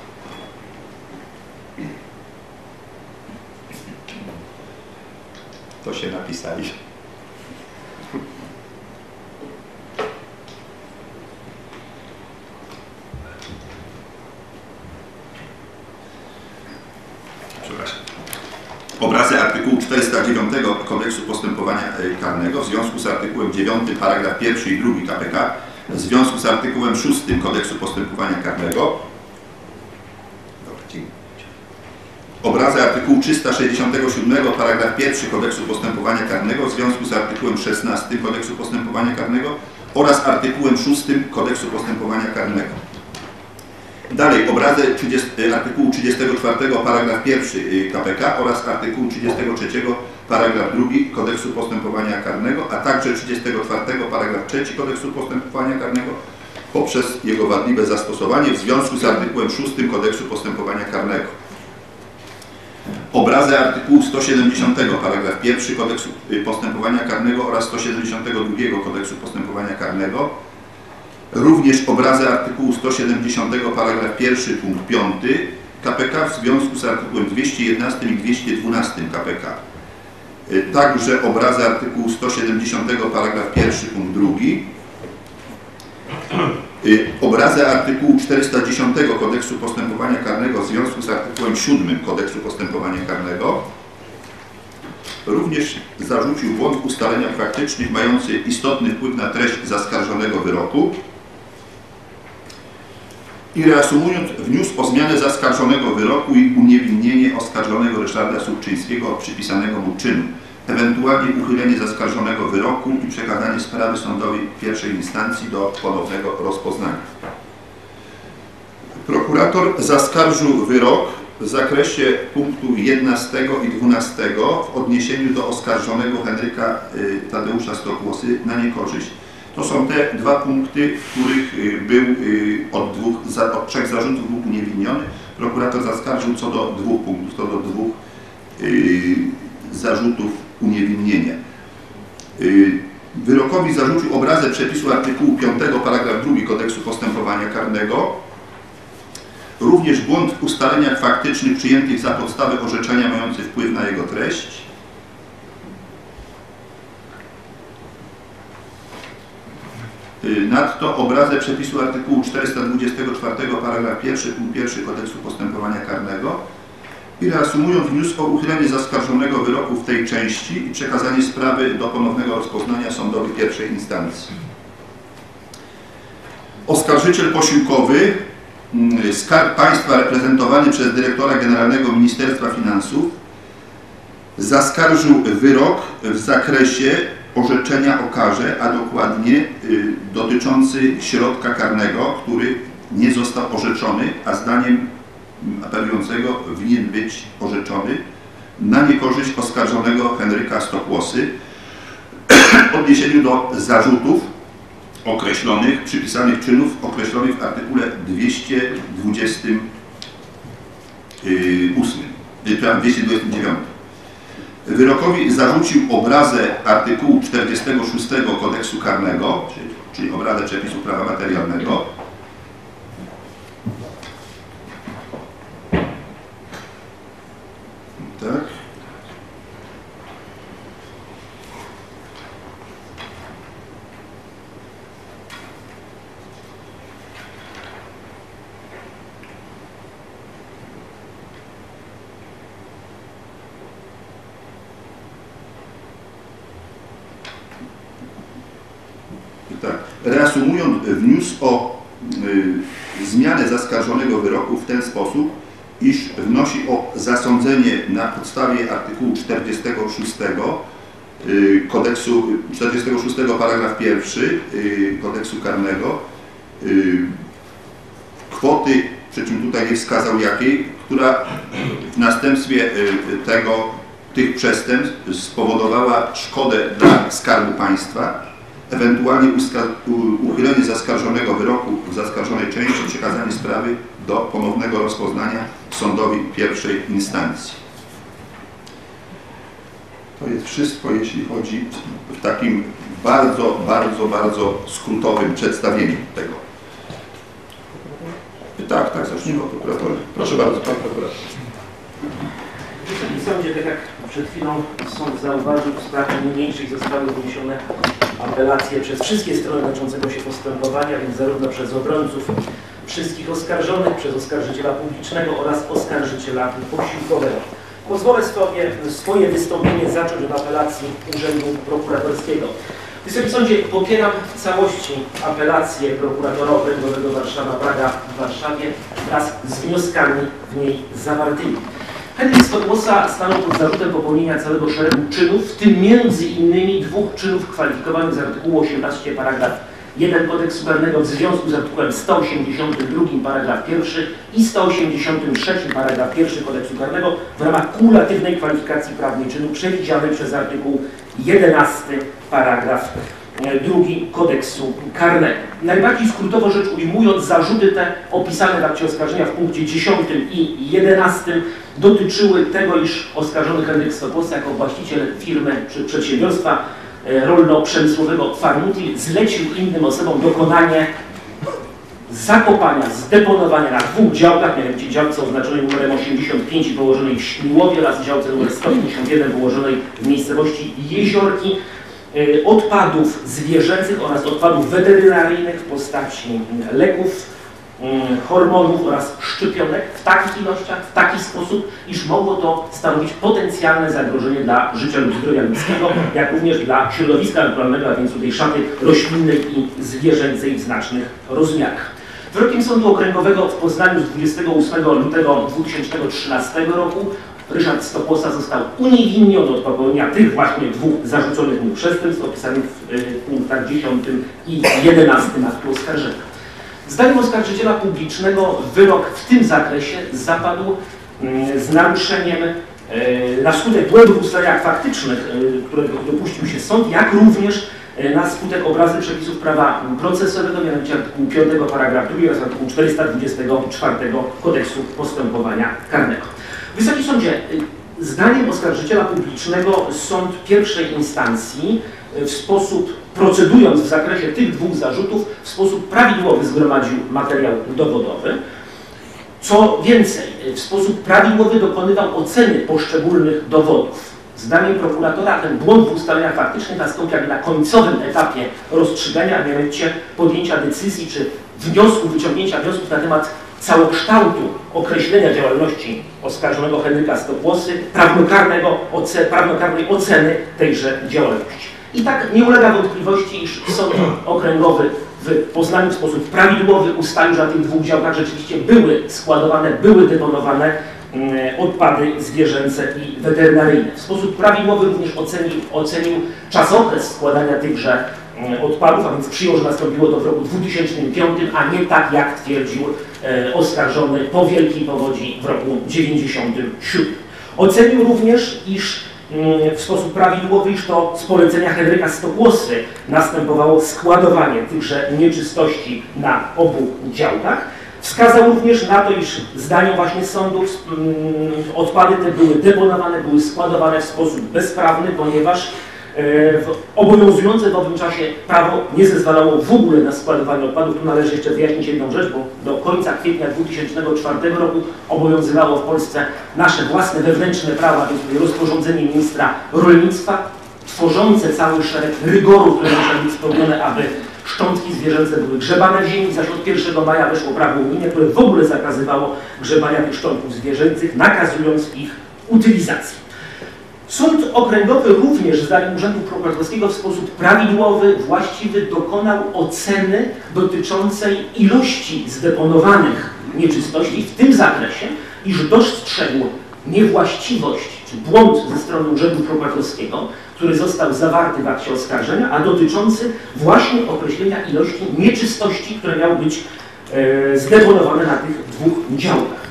To się napisali. Przepraszam. Obrazy artykułu 409 Kodeksu Postępowania Karnego w związku z artykułem 9 paragraf 1 i 2 KPK w związku z artykułem 6 Kodeksu Postępowania Karnego. Obrazy artykułu 367 paragraf 1 Kodeksu Postępowania Karnego w związku z artykułem 16 Kodeksu Postępowania Karnego oraz artykułem 6 Kodeksu Postępowania Karnego. Dalej, obrazy artykułu 34 paragraf 1 KPK oraz artykułu 33 paragraf 2 Kodeksu Postępowania Karnego, a także 34 paragraf 3 Kodeksu Postępowania Karnego poprzez jego wadliwe zastosowanie w związku z artykułem 6 Kodeksu Postępowania Karnego. Obrazy artykułu 170 paragraf 1 Kodeksu Postępowania Karnego oraz 172 Kodeksu Postępowania Karnego. Również obrazy artykułu 170 paragraf 1 punkt 5 KPK w związku z artykułem 211 i 212 KPK. Także obrazy artykułu 170 paragraf 1 punkt 2. Obrazy artykułu 410 Kodeksu Postępowania Karnego w związku z artykułem 7 Kodeksu Postępowania Karnego. Również zarzucił błąd w ustaleniach faktycznych mający istotny wpływ na treść zaskarżonego wyroku. I reasumując, wniósł o zmianę zaskarżonego wyroku i uniewinnienie oskarżonego Ryszarda Subczyńskiego od przypisanego mu czynu, ewentualnie uchylenie zaskarżonego wyroku i przekazanie sprawy sądowi pierwszej instancji do ponownego rozpoznania. Prokurator zaskarżył wyrok w zakresie punktu 11 i 12 w odniesieniu do oskarżonego Henryka Tadeusza Stokłosy na niekorzyść. To są te dwa punkty, w których był od 3 zarzutów był uniewinniony. Prokurator zaskarżył co do 2 punktów, co do 2 zarzutów uniewinnienia. Wyrokowi zarzucił obrazę przepisu artykułu 5 paragraf 2 Kodeksu Postępowania Karnego. Również błąd w ustaleniach faktycznych przyjętych za podstawę orzeczenia mający wpływ na jego treść. Nadto obrazę przepisu artykułu 424 paragraf 1 punkt 1 Kodeksu Postępowania Karnego i reasumując, wniósł o uchylenie zaskarżonego wyroku w tej części i przekazanie sprawy do ponownego rozpoznania sądowi pierwszej instancji. Oskarżyciel posiłkowy, Skarb Państwa reprezentowany przez dyrektora generalnego Ministerstwa Finansów, zaskarżył wyrok w zakresie orzeczenia o karze, a dokładnie dotyczący środka karnego, który nie został orzeczony, a zdaniem apelującego winien być orzeczony na niekorzyść oskarżonego Henryka Stokłosy w odniesieniu do zarzutów określonych, przypisanych czynów określonych w artykule 229. Wyrokowi zarzucił obrazę artykułu 46 Kodeksu Karnego, czyli obrazę przepisu prawa materialnego. Tak. Tak. Reasumując, wniósł o zmianę zaskarżonego wyroku w ten sposób, iż wnosi o zasądzenie na podstawie artykułu 46 Kodeksu, 46 paragraf 1 Kodeksu Karnego kwoty, przy czym tutaj nie wskazał jakiej, która w następstwie tych przestępstw spowodowała szkodę dla Skarbu Państwa, ewentualnie uchylenie zaskarżonego wyroku w zaskarżonej części, przekazanie sprawy do ponownego rozpoznania sądowi pierwszej instancji. To jest wszystko, jeśli chodzi w takim bardzo skrótowym przedstawieniu tego. Tak, zacznijmy od prokuratora. Proszę bardzo, pan prokurator. W sądzie, tak jak przed chwilą sąd zauważył, w sprawie niniejszych zostały wniesione apelacje przez wszystkie strony toczącego się postępowania, więc zarówno przez obrońców wszystkich oskarżonych, przez oskarżyciela publicznego oraz oskarżyciela posiłkowego. Pozwolę sobie swoje wystąpienie zacząć od apelacji Urzędu Prokuratorskiego. Wysoki Sądzie, popieram w całości apelację prokuratora okręgowego Warszawa-Praga w Warszawie wraz z wnioskami w niej zawartymi. Henryk Stokłosa stanął pod zarzutem popełnienia całego szeregu czynów, w tym między innymi 2 czynów kwalifikowanych z artykułu 18 paragraf 1 kodeksu karnego w związku z artykułem 182 paragraf 1 i 183 paragraf 1 kodeksu karnego w ramach kumulatywnej kwalifikacji prawnej czynu przewidzianej przez artykuł 11 paragraf 2 kodeksu karnego. Najbardziej skrótowo rzecz ujmując, zarzuty te opisane w akcie oskarżenia w punkcie 10 i 11 dotyczyły tego, iż oskarżony Henryk Stokłos jako właściciel firmy czy przedsiębiorstwa rolno-przemysłowego Farmutil zlecił innym osobom dokonanie zakopania, zdeponowania na 2 działkach, mianowicie działce oznaczonej numerem 85 położonej w Śmiłowie oraz działce numer 151 położonej w miejscowości Jeziorki, odpadów zwierzęcych oraz odpadów weterynaryjnych w postaci leków, hormonów oraz szczepionek w takich ilościach, w taki sposób, iż mogło to stanowić potencjalne zagrożenie dla życia lub zdrowia ludzkiego, jak również dla środowiska naturalnego, a więc tej szaty roślinnej i zwierzęcej w znacznych rozmiarach. Wyrokiem Sądu Okręgowego w Poznaniu z 28 lutego 2013 roku Ryszard Stokłosa został uniewinniony od popełnienia tych właśnie 2 zarzuconych mu przestępstw opisanych w punktach 10 i 11 aktu oskarżenia. Zdaniem oskarżyciela publicznego wyrok w tym zakresie zapadł z naruszeniem na skutek błędów w ustaleniach faktycznych, którego dopuścił się sąd, jak również na skutek obrazy przepisów prawa procesowego, mianowicie artykułu 5 paragraf 2 oraz artykułu 424 kodeksu postępowania karnego. Wysoki Sądzie, zdaniem oskarżyciela publicznego sąd pierwszej instancji w sposób, procedując w zakresie tych 2 zarzutów, w sposób prawidłowy zgromadził materiał dowodowy. Co więcej, w sposób prawidłowy dokonywał oceny poszczególnych dowodów. Zdaniem prokuratora ten błąd w ustaleniach faktycznych nastąpił na końcowym etapie rozstrzygania, a mianowicie podjęcia decyzji czy wyciągnięcia wniosków na temat całokształtu określenia działalności oskarżonego Henryka Stokłosy, prawnokarnej oceny tejże działalności. I tak nie ulega wątpliwości, iż Sąd Okręgowy w Poznaniu w sposób prawidłowy ustalił, że na tych 2 działkach rzeczywiście były składowane, były deponowane odpady zwierzęce i weterynaryjne. W sposób prawidłowy również ocenił czasokres składania tychże odpadów, a więc przyjął, że nastąpiło to w roku 2005, a nie tak jak twierdził oskarżony po Wielkiej Powodzi w roku 1997. Ocenił również, iż w sposób prawidłowy, iż to z polecenia Henryka Stokłosy następowało składowanie tychże nieczystości na obu działkach. Wskazał również na to, iż zdaniem właśnie sądów odpady te były deponowane, były składowane w sposób bezprawny, ponieważ obowiązujące w owym czasie prawo nie zezwalało w ogóle na składowanie odpadów. Tu należy jeszcze wyjaśnić jedną rzecz, bo do końca kwietnia 2004 roku obowiązywało w Polsce nasze własne wewnętrzne prawa, więc rozporządzenie ministra rolnictwa, tworzące cały szereg rygorów, które musiały być spełnione, aby szczątki zwierzęce były grzebane w ziemi, zaś od 1 maja weszło prawo unijne, które w ogóle zakazywało grzebania tych szczątków zwierzęcych, nakazując ich utylizację. Sąd Okręgowy również, zdaniem Urzędu Prokuratorskiego, w sposób prawidłowy, właściwy dokonał oceny dotyczącej ilości zdeponowanych nieczystości w tym zakresie, iż dostrzegł niewłaściwość czy błąd ze strony Urzędu Prokuratorskiego, który został zawarty w akcie oskarżenia, a dotyczący właśnie określenia ilości nieczystości, które miały być zdeponowane na tych 2 działkach.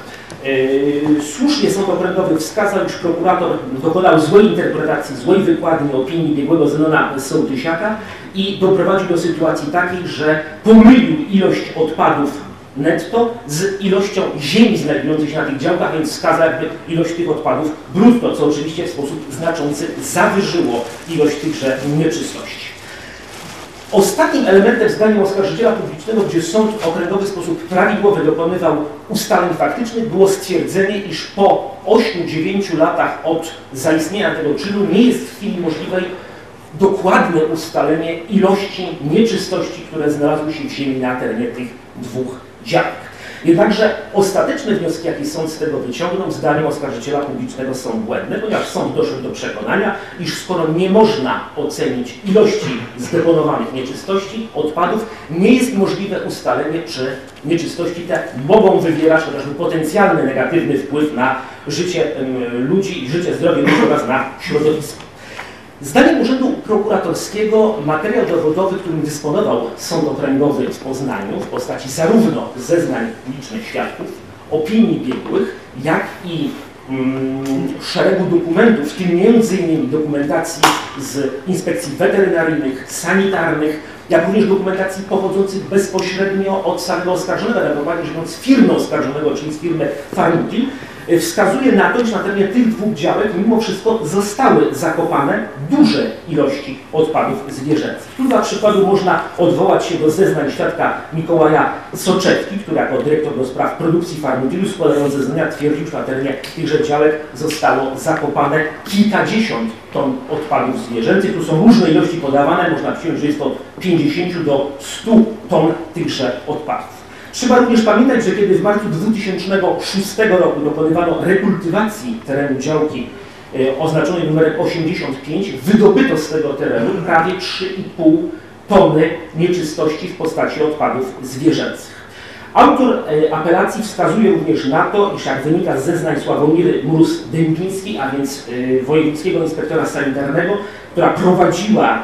Słusznie Sąd Okręgowy wskazał, iż prokurator dokonał złej interpretacji, złej wykładni opinii biegłego Zenona Sołtysiaka i doprowadził do sytuacji takiej, że pomylił ilość odpadów netto z ilością ziemi znajdującej się na tych działkach, więc wskazał jakby ilość tych odpadów brutto, co oczywiście w sposób znaczący zawyżyło ilość tychże nieczystości. Ostatnim elementem, zdaniem oskarżyciela publicznego, gdzie Sąd Okręgowy w sposób prawidłowy dokonywał ustaleń faktycznych, było stwierdzenie, iż po 8-9 latach od zaistnienia tego czynu nie jest w chwili możliwej dokładne ustalenie ilości nieczystości, które znalazły się w ziemi na terenie tych 2 działek. Jednakże ostateczne wnioski, jakie sąd z tego wyciągnął, zdaniem oskarżyciela publicznego są błędne, ponieważ sąd doszedł do przekonania, iż skoro nie można ocenić ilości zdeponowanych nieczystości, odpadów, nie jest możliwe ustalenie, czy nieczystości te mogą wywierać chociażby potencjalny negatywny wpływ na życie ludzi i życie, zdrowie ludzi oraz na środowisko. Zdaniem Urzędu Prokuratorskiego materiał dowodowy, którym dysponował Sąd Okręgowy w Poznaniu w postaci zarówno zeznań licznych świadków, opinii biegłych, jak i szeregu dokumentów, w tym m.in. dokumentacji z inspekcji weterynaryjnych, sanitarnych, jak również dokumentacji pochodzących bezpośrednio od samego oskarżonego, tak dokładnie rzecz z firmy oskarżonego, czyli z firmy Farmutil, wskazuje na to, że na terenie tych dwóch działek mimo wszystko zostały zakopane duże ilości odpadów zwierzęcych. Tu dla przykładu można odwołać się do zeznań świadka Mikołaja Soczewki, który jako dyrektor do spraw produkcji Farmutilu składając zeznania twierdził, że na terenie tychże działek zostało zakopane kilkadziesiąt ton odpadów zwierzęcych. Tu są różne ilości podawane, można przyjąć, że jest to od 50 do 100 ton tychże odpadów. Trzeba również pamiętać, że kiedy w marcu 2006 roku dokonywano rekultywacji terenu działki oznaczonej numerem 85, wydobyto z tego terenu prawie 3,5 tony nieczystości w postaci odpadów zwierzęcych. Autor apelacji wskazuje również na to, iż jak wynika z zeznań Sławomiry Mróz-Dębińskiej, a więc wojewódzkiego inspektora sanitarnego, która prowadziła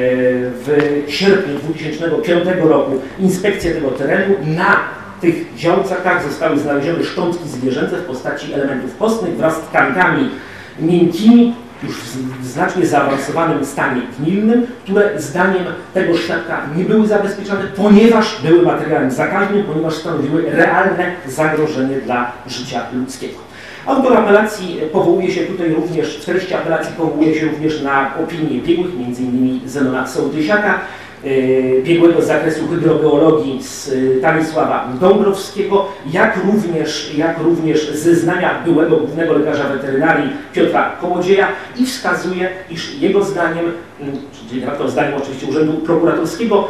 w sierpniu 2005 roku inspekcję tego terenu, na tych działkach zostały znalezione szczątki zwierzęce w postaci elementów kostnych wraz z tkankami miękkimi, już w znacznie zaawansowanym stanie gnilnym, które zdaniem tego świadka nie były zabezpieczone, ponieważ były materiałem zakaźnym, ponieważ stanowiły realne zagrożenie dla życia ludzkiego. Autor apelacji powołuje się tutaj również, w treści apelacji powołuje się również na opinie biegłych, m.in. Zenona Sołtysiaka, biegłego z zakresu hydrogeologii z Stanisława Dąbrowskiego, jak również zeznania byłego głównego lekarza weterynarii Piotra Kołodzieja i wskazuje, iż jego zdaniem, czyli to zdaniem oczywiście Urzędu Prokuratorskiego,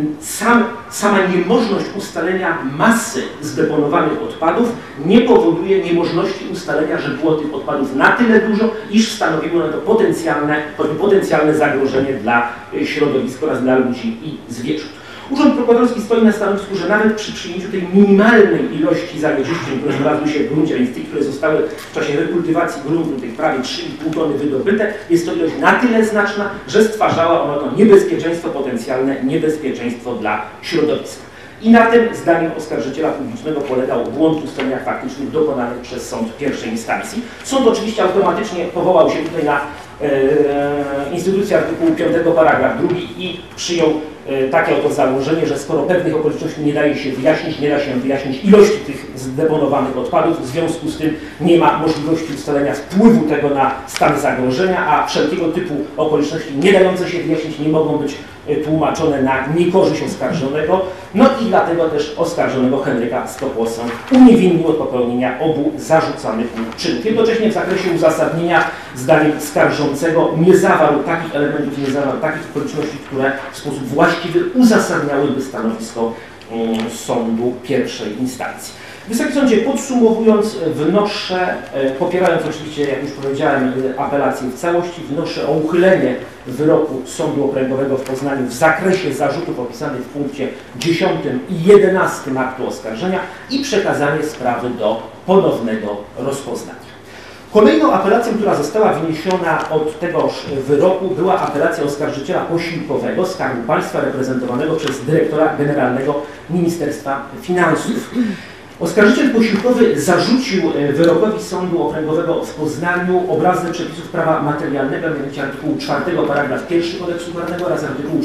sama niemożność ustalenia masy zdeponowanych odpadów nie powoduje niemożności ustalenia, że było tych odpadów na tyle dużo, iż stanowiło one to potencjalne zagrożenie dla środowiska oraz dla ludzi i zwierząt. Urząd Prokuratorski stoi na stanowisku, że nawet przy przyjęciu tej minimalnej ilości zanieczyszczeń, które znalazły się w gruncie, a więc tych, które zostały w czasie rekultywacji gruntu, tych prawie 3,5 tony wydobyte, jest to ilość na tyle znaczna, że stwarzała ona to niebezpieczeństwo, potencjalne niebezpieczeństwo dla środowiska. I na tym, zdaniem oskarżyciela publicznego, polegał błąd w ustaleniach faktycznych dokonanych przez sąd pierwszej instancji. Sąd oczywiście automatycznie powołał się tutaj na instytucję artykułu 5 paragraf 2 i przyjął takie oto założenie, że skoro pewnych okoliczności nie da się wyjaśnić ilości tych zdeponowanych odpadów, w związku z tym nie ma możliwości ustalenia wpływu tego na stan zagrożenia, a wszelkiego typu okoliczności nie dające się wyjaśnić nie mogą być tłumaczone na niekorzyść oskarżonego, no i dlatego też oskarżonego Henryka Stokłosę uniewinnił od popełnienia obu zarzucanych mu czynów. Jednocześnie w zakresie uzasadnienia zdaniem skarżącego nie zawarł takich elementów, nie zawarł takich okoliczności, które w sposób właściwy uzasadniałyby stanowisko sądu pierwszej instancji. Wysoki Sądzie, podsumowując, wnoszę, popierając oczywiście, jak już powiedziałem, apelację w całości, wnoszę o uchylenie wyroku Sądu Okręgowego w Poznaniu w zakresie zarzutów opisanych w punkcie 10 i 11 aktu oskarżenia i przekazanie sprawy do ponownego rozpoznania. Kolejną apelacją, która została wniesiona od tegoż wyroku, była apelacja oskarżyciela posiłkowego Skarbu Państwa reprezentowanego przez dyrektora generalnego Ministerstwa Finansów. Oskarżyciel posiłkowy zarzucił wyrokowi Sądu Okręgowego w Poznaniu obrazne przepisów prawa materialnego, mianowicie artykułu 4 paragraf 1 kodeksu karnego oraz artykułu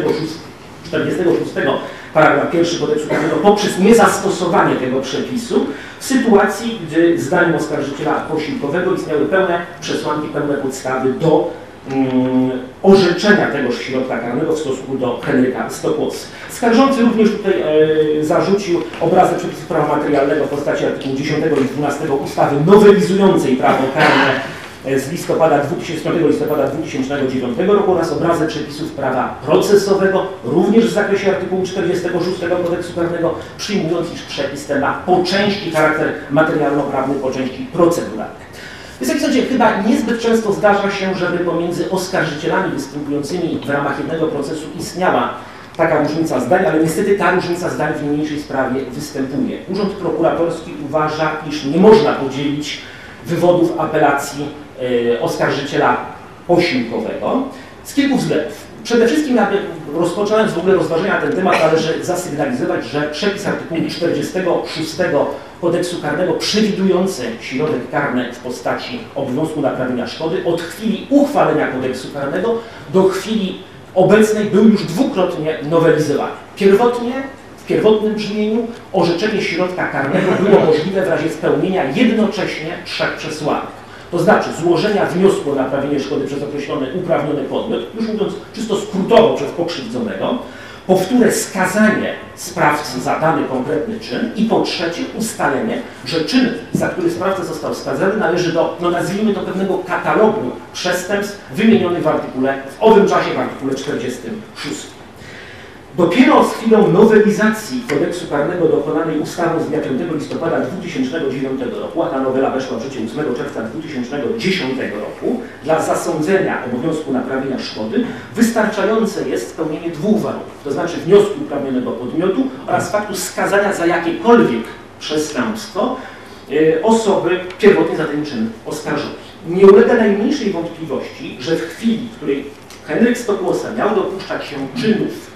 46 paragraf 1 kodeksu karnego poprzez niezastosowanie tego przepisu w sytuacji, gdy zdaniem oskarżyciela posiłkowego istniały pełne przesłanki, pełne podstawy do orzeczenia tegoż środka karnego w stosunku do Henryka Stokłosy. Skarżący również tutaj zarzucił obrazę przepisów prawa materialnego w postaci artykułu 10 i 12 ustawy nowelizującej prawo karne z 5 listopada 2009 roku oraz obrazę przepisów prawa procesowego, również w zakresie artykułu 46 kodeksu karnego, przyjmując, iż przepis ten ma po części charakter materialno-prawny, po części proceduralny. Wysoki Sądzie, chyba niezbyt często zdarza się, żeby pomiędzy oskarżycielami występującymi w ramach jednego procesu istniała taka różnica zdań, ale niestety ta różnica zdań w niniejszej sprawie występuje. Urząd Prokuratorski uważa, iż nie można podzielić wywodów apelacji oskarżyciela posiłkowego z kilku względów. Przede wszystkim, rozpoczynając w ogóle rozważenia na ten temat, należy zasygnalizować, że przepis artykułu 46 Kodeksu Karnego przewidujący środek karny w postaci obowiązku naprawienia szkody od chwili uchwalenia Kodeksu Karnego do chwili obecnej był już dwukrotnie nowelizowany. Pierwotnie, w pierwotnym brzmieniu, orzeczenie środka karnego było możliwe w razie spełnienia jednocześnie 3 przesłanek. To znaczy złożenia wniosku o naprawienie szkody przez określony uprawniony podmiot, już mówiąc czysto skrótowo przez pokrzywdzonego, po wtóre skazanie sprawcy za dany konkretny czyn i po trzecie ustalenie, że czyn, za który sprawca został skazany, należy do, no nazwijmy to, pewnego katalogu przestępstw wymienionych w owym czasie w artykule 46. Dopiero z chwilą nowelizacji Kodeksu Karnego dokonanej ustawą z dnia 5 listopada 2009 roku, a ta nowela weszła w życie 8 czerwca 2010 roku, dla zasądzenia obowiązku naprawienia szkody wystarczające jest spełnienie 2 warunków, to znaczy wniosku uprawnionego podmiotu oraz faktu skazania za jakiekolwiek przestępstwo osoby pierwotnie za ten czyn oskarżonej. Nie ulega najmniejszej wątpliwości, że w chwili, w której Henryk Stokłosa miał dopuszczać się czynów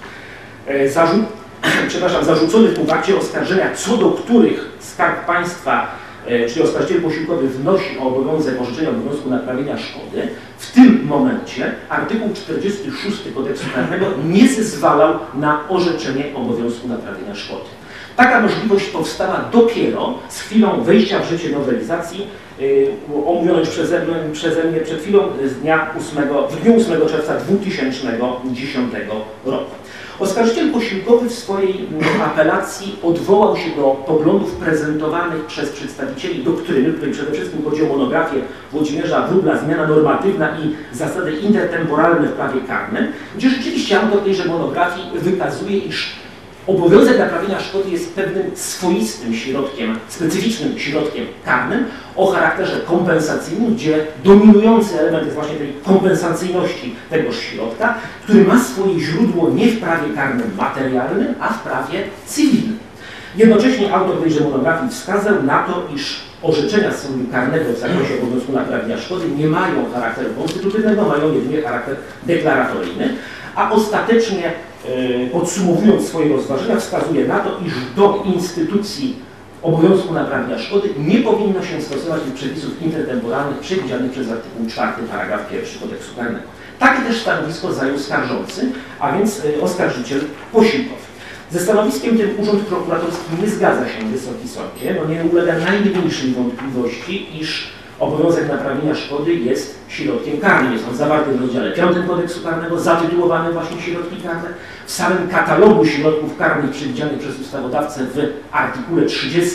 zarzuconych mu w akcie oskarżenia, co do których Skarb Państwa, czyli oskarżyciel posiłkowy, wnosi o obowiązek orzeczenia obowiązku naprawienia szkody, w tym momencie artykuł 46 Kodeksu Karnego nie zezwalał na orzeczenie obowiązku naprawienia szkody. Taka możliwość powstała dopiero z chwilą wejścia w życie nowelizacji omówionej już przeze mnie przed chwilą w dniu 8 czerwca 2010 roku. Oskarżyciel posiłkowy w swojej apelacji odwołał się do poglądów prezentowanych przez przedstawicieli doktryny, tutaj przede wszystkim chodzi o monografię Włodzimierza Wróbla Zmiana normatywna i zasady intertemporalne w prawie karnym, gdzie rzeczywiście autor tejże monografii wykazuje, iż obowiązek naprawienia szkody jest pewnym swoistym środkiem, specyficznym środkiem karnym o charakterze kompensacyjnym, gdzie dominujący element jest właśnie tej kompensacyjności tegoż środka, który ma swoje źródło nie w prawie karnym materialnym, a w prawie cywilnym. Jednocześnie autor tejże monografii wskazał na to, iż orzeczenia sądu karnego w zakresie obowiązku naprawienia szkody nie mają charakteru konstytutywnego, mają jedynie charakter deklaratoryjny, a ostatecznie podsumowując swoje rozważania, wskazuje na to, iż do instytucji obowiązku naprawienia szkody nie powinno się stosować tych przepisów intertemporalnych przewidzianych przez artykuł 4 paragraf 1 Kodeksu Karnego. Takie też stanowisko zajął skarżący, a więc oskarżyciel posiłkowy. Ze stanowiskiem tym Urząd Prokuratorski nie zgadza się, Wysoki Sądzie, nie ulega najmniejszej wątpliwości, iż obowiązek naprawienia szkody jest środkiem karnym. Jest on zawarty w rozdziale 5 Kodeksu Karnego, zatytułowany właśnie środki karne. W samym katalogu środków karnych przewidzianych przez ustawodawcę w artykule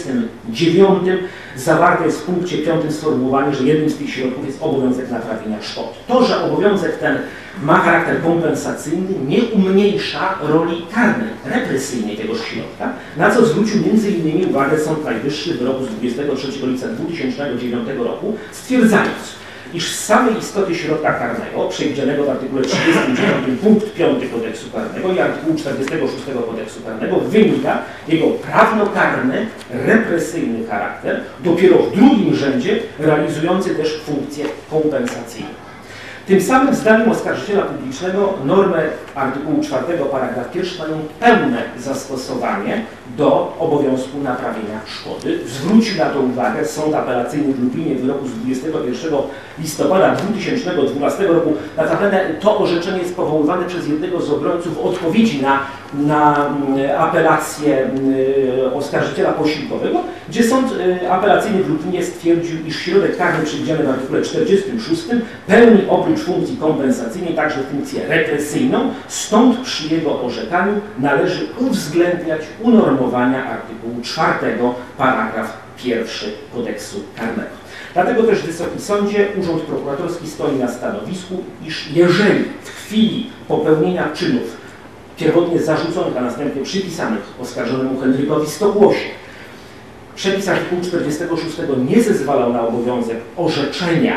39 zawarte jest w punkcie 5 sformułowanie, że jednym z tych środków jest obowiązek naprawienia szkody. To, że obowiązek ten ma charakter kompensacyjny, nie umniejsza roli karnej, represyjnej tegoż środka, na co zwrócił m.in. uwagę Sąd Najwyższy w wyroku z 23 lipca 2009 roku, stwierdzając, iż z samej istoty środka karnego, przewidzianego w artykule 39 punkt 5 Kodeksu Karnego i artykułu 46 Kodeksu Karnego, wynika jego prawnokarny, represyjny charakter, dopiero w drugim rzędzie realizujący też funkcję kompensacyjną. Tym samym zdaniem oskarżyciela publicznego normy artykułu 4 paragraf 1 mają pełne zastosowanie do obowiązku naprawienia szkody. Zwrócił na to uwagę Sąd Apelacyjny w Lublinie w wyroku z 21 listopada 2012 roku. Notabene to orzeczenie jest powoływane przez jednego z obrońców w odpowiedzi na apelację oskarżyciela posiłkowego, gdzie Sąd Apelacyjny w Lublinie stwierdził, iż środek karny przewidziany w artykule 46 pełni oprócz funkcji kompensacyjnej także funkcję represyjną, stąd przy jego orzekaniu należy uwzględniać unormowania artykułu 4 paragraf 1 Kodeksu Karnego. Dlatego też, Wysoki Sądzie, Urząd Prokuratorski stoi na stanowisku, iż jeżeli w chwili popełnienia czynów pierwotnie zarzuconych, a następnie przypisanych oskarżonemu Henrykowi Stokłosie, przepis artykułu 46 nie zezwalał na obowiązek orzeczenia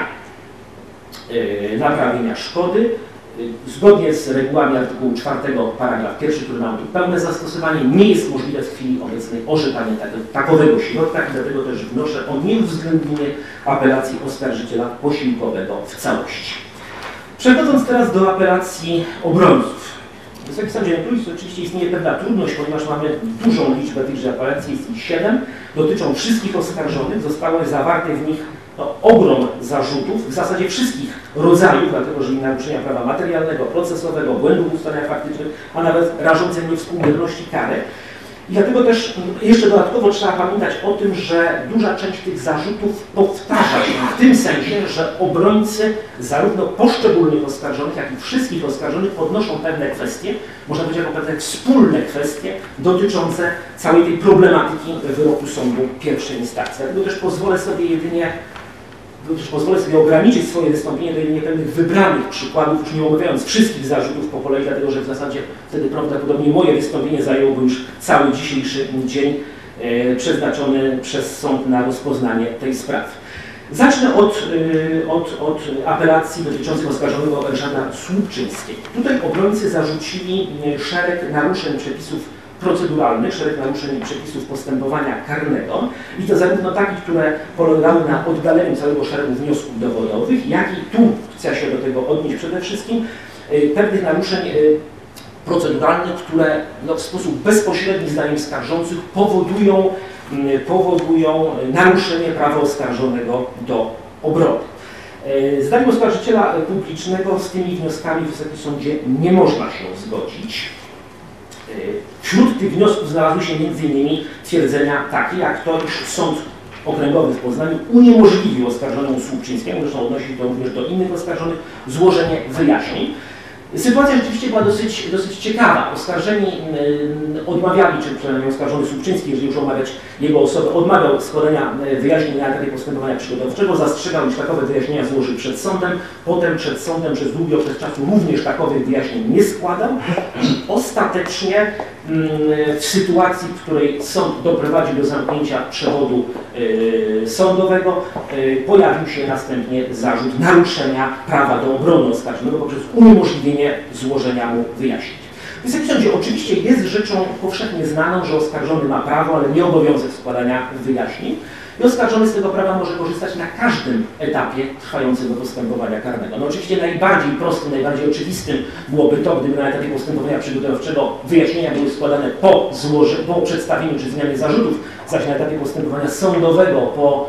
naprawienia szkody, zgodnie z regułami artykułu 4 paragraf 1, który ma tu pełne zastosowanie, nie jest możliwe w chwili obecnej orzekanie takowego środka i dlatego też wnoszę o nieuwzględnienie apelacji oskarżyciela posiłkowego w całości. Przechodząc teraz do apelacji obrońców. Wysoki Sądzie, oczywiście istnieje pewna trudność, ponieważ mamy dużą liczbę tychże apelacji, jest ich 7, dotyczą wszystkich oskarżonych, zostały zawarte w nich ogrom zarzutów, w zasadzie wszystkich rodzajów, dlatego że i naruszenia prawa materialnego, procesowego, błędów w ustaleniach faktycznych, a nawet rażącej niewspółmierności kary. I dlatego też jeszcze dodatkowo trzeba pamiętać o tym, że duża część tych zarzutów powtarza się w tym sensie, że obrońcy zarówno poszczególnych oskarżonych, jak i wszystkich oskarżonych podnoszą pewne kwestie, można powiedzieć jako pewne wspólne kwestie dotyczące całej tej problematyki wyroku sądu pierwszej instancji. Dlatego też pozwolę sobie ograniczyć swoje wystąpienie do jedynie pewnych wybranych przykładów, już nie omawiając wszystkich zarzutów po kolei, dlatego że w zasadzie wtedy prawdopodobnie moje wystąpienie zajęłoby już cały dzisiejszy dzień przeznaczony przez sąd na rozpoznanie tej sprawy. Zacznę od apelacji dotyczących oskarżonego Ryszarda Słupczyńskiego. Tutaj obrońcy zarzucili szereg naruszeń przepisów proceduralnych, szereg naruszeń przepisów postępowania karnego i to zarówno takich, które polegały na oddaleniu całego szeregu wniosków dowodowych, jak i tu chcę się do tego odnieść przede wszystkim pewnych naruszeń proceduralnych, które w sposób bezpośredni zdaniem skarżących powodują naruszenie prawa oskarżonego do obrony. Zdaniem oskarżyciela publicznego z tymi wnioskami w Wysokim Sądzie nie można się zgodzić. Wśród tych wniosków znalazły się m.in. twierdzenia takie, jak to, iż Sąd Okręgowy w Poznaniu uniemożliwił oskarżonemu Słupczyńskiemu, zresztą odnosi się to również do innych oskarżonych, złożenie wyjaśnień. Sytuacja rzeczywiście była dosyć ciekawa. Oskarżeni odmawiali, czy przynajmniej oskarżony Słupczyński, jeżeli już omawiać jego osobę, odmawiał składania wyjaśnień na etapie postępowania przygotowawczego, zastrzegał, iż takowe wyjaśnienia złoży przed sądem, potem przed sądem przez długi okres czasu również takowych wyjaśnień nie składał. Ostatecznie w sytuacji, w której sąd doprowadził do zamknięcia przewodu sądowego, pojawił się następnie zarzut naruszenia prawa do obrony oskarżonego poprzez uniemożliwienie złożenia mu wyjaśnień. Wysoki Sądzie, oczywiście jest rzeczą powszechnie znaną, że oskarżony ma prawo, ale nie obowiązek składania wyjaśnień i oskarżony z tego prawa może korzystać na każdym etapie trwającego postępowania karnego. No oczywiście najbardziej prostym, najbardziej oczywistym byłoby to, gdyby na etapie postępowania przygotowawczego wyjaśnienia były składane po przedstawieniu czy zmianie zarzutów, zaś na etapie postępowania sądowego po